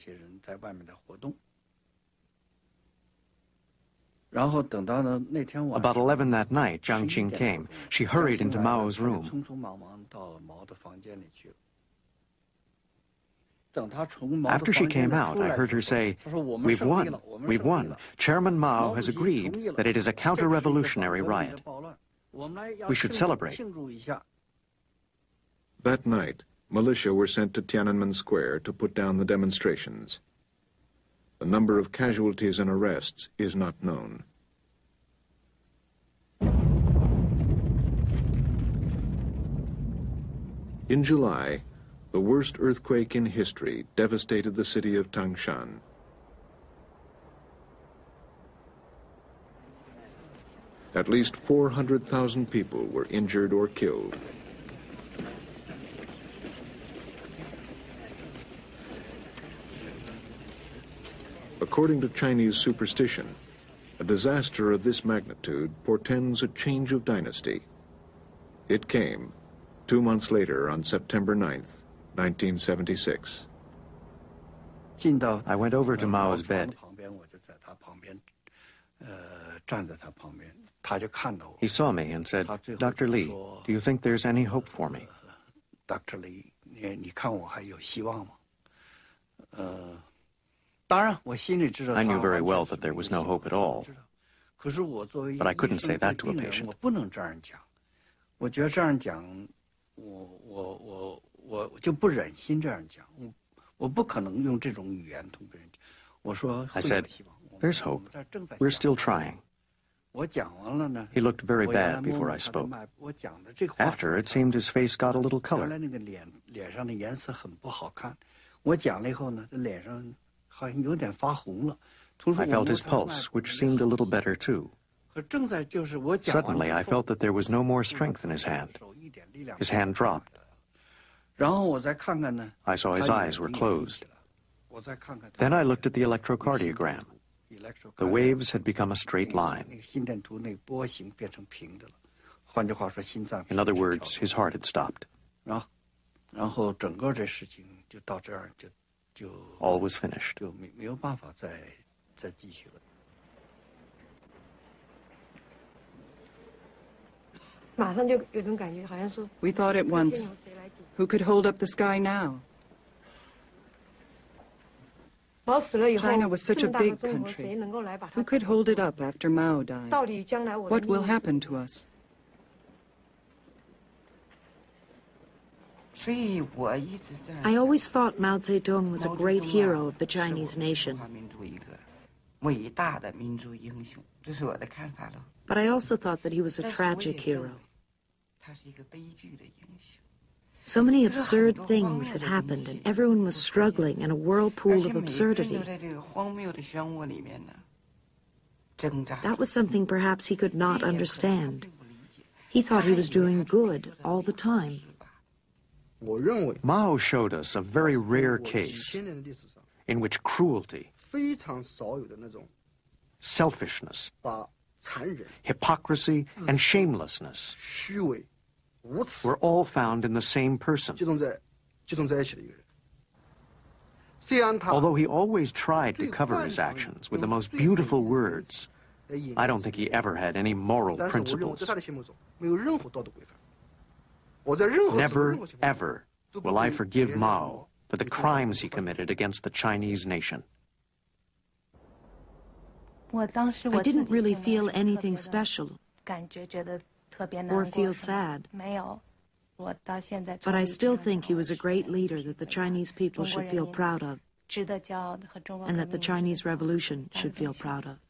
About eleven that night, Jiang Qing came. She hurried into Mao's room. After she came out, I heard her say, "We've won, we've won. Chairman Mao has agreed that it is a counter-revolutionary riot. We should celebrate." That night, militia were sent to Tiananmen Square to put down the demonstrations. The number of casualties and arrests is not known. In July, the worst earthquake in history devastated the city of Tangshan. At least four hundred thousand people were injured or killed. According to Chinese superstition, a disaster of this magnitude portends a change of dynasty. It came two months later on September ninth, nineteen seventy-six. I went over to Mao's bed. He saw me and said, "Doctor Li, do you think there's any hope for me?" Doctor Li, 你看我还有希望吗? I knew very well that there was no hope at all, but I couldn't say that to a patient. I said, "There's hope. We're still trying." He looked very bad before I spoke. After, it seemed his face got a little color. I felt his pulse, which seemed a little better too. Suddenly, I felt that there was no more strength in his hand. His hand dropped. I saw his eyes were closed. Then I looked at the electrocardiogram. The waves had become a straight line. In other words, his heart had stopped. All was finished. We thought at once, who could hold up the sky now? China was such a big country. Who could hold it up after Mao died? What will happen to us? I always thought Mao Zedong was a great hero of the Chinese nation. But I also thought that he was a tragic hero. So many absurd things had happened, and everyone was struggling in a whirlpool of absurdity. That was something perhaps he could not understand. He thought he was doing good all the time. Mao showed us a very rare case in which cruelty, selfishness, hypocrisy, and shamelessness were all found in the same person. Although he always tried to cover his actions with the most beautiful words, I don't think he ever had any moral principles. Never, ever will I forgive Mao for the crimes he committed against the Chinese nation. I didn't really feel anything special or feel sad. But I still think he was a great leader that the Chinese people should feel proud of, and that the Chinese Revolution should feel proud of.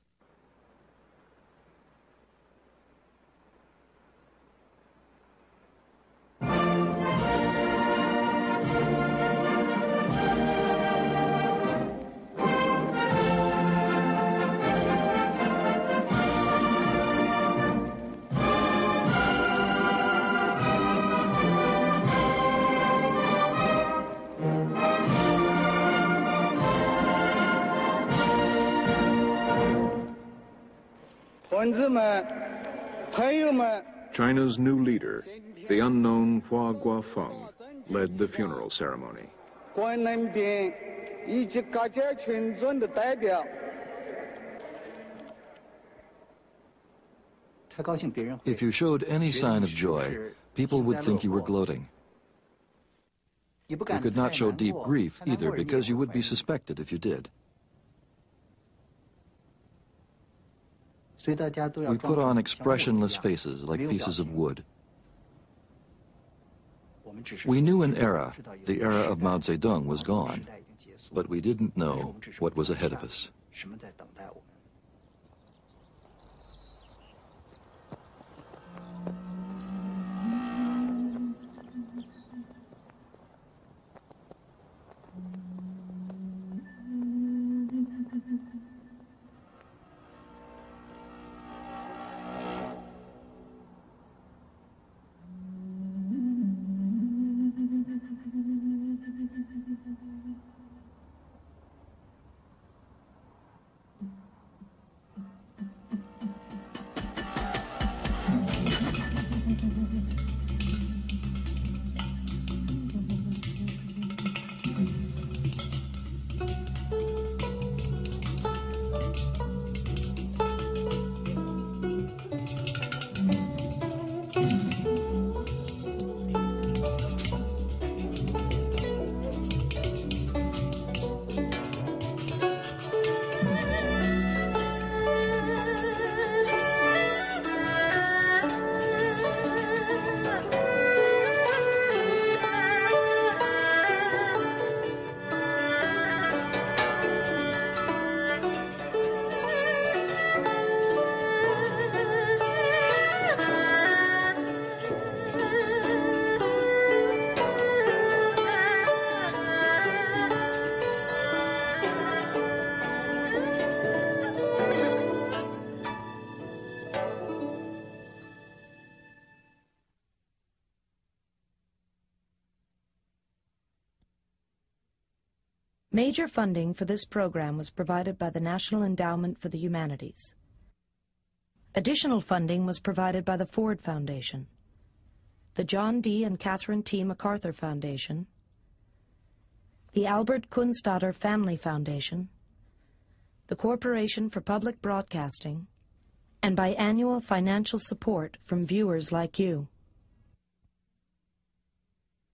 China's new leader, the unknown Hua Guofeng, led the funeral ceremony. If you showed any sign of joy, people would think you were gloating. You could not show deep grief either, because you would be suspected if you did. We put on expressionless faces like pieces of wood. We knew an era, the era of Mao Zedong, was gone, but we didn't know what was ahead of us. Major funding for this program was provided by the National Endowment for the Humanities. Additional funding was provided by the Ford Foundation, the John D. and Catherine T. MacArthur Foundation, the Albert Kunstadter Family Foundation, the Corporation for Public Broadcasting, and by annual financial support from viewers like you.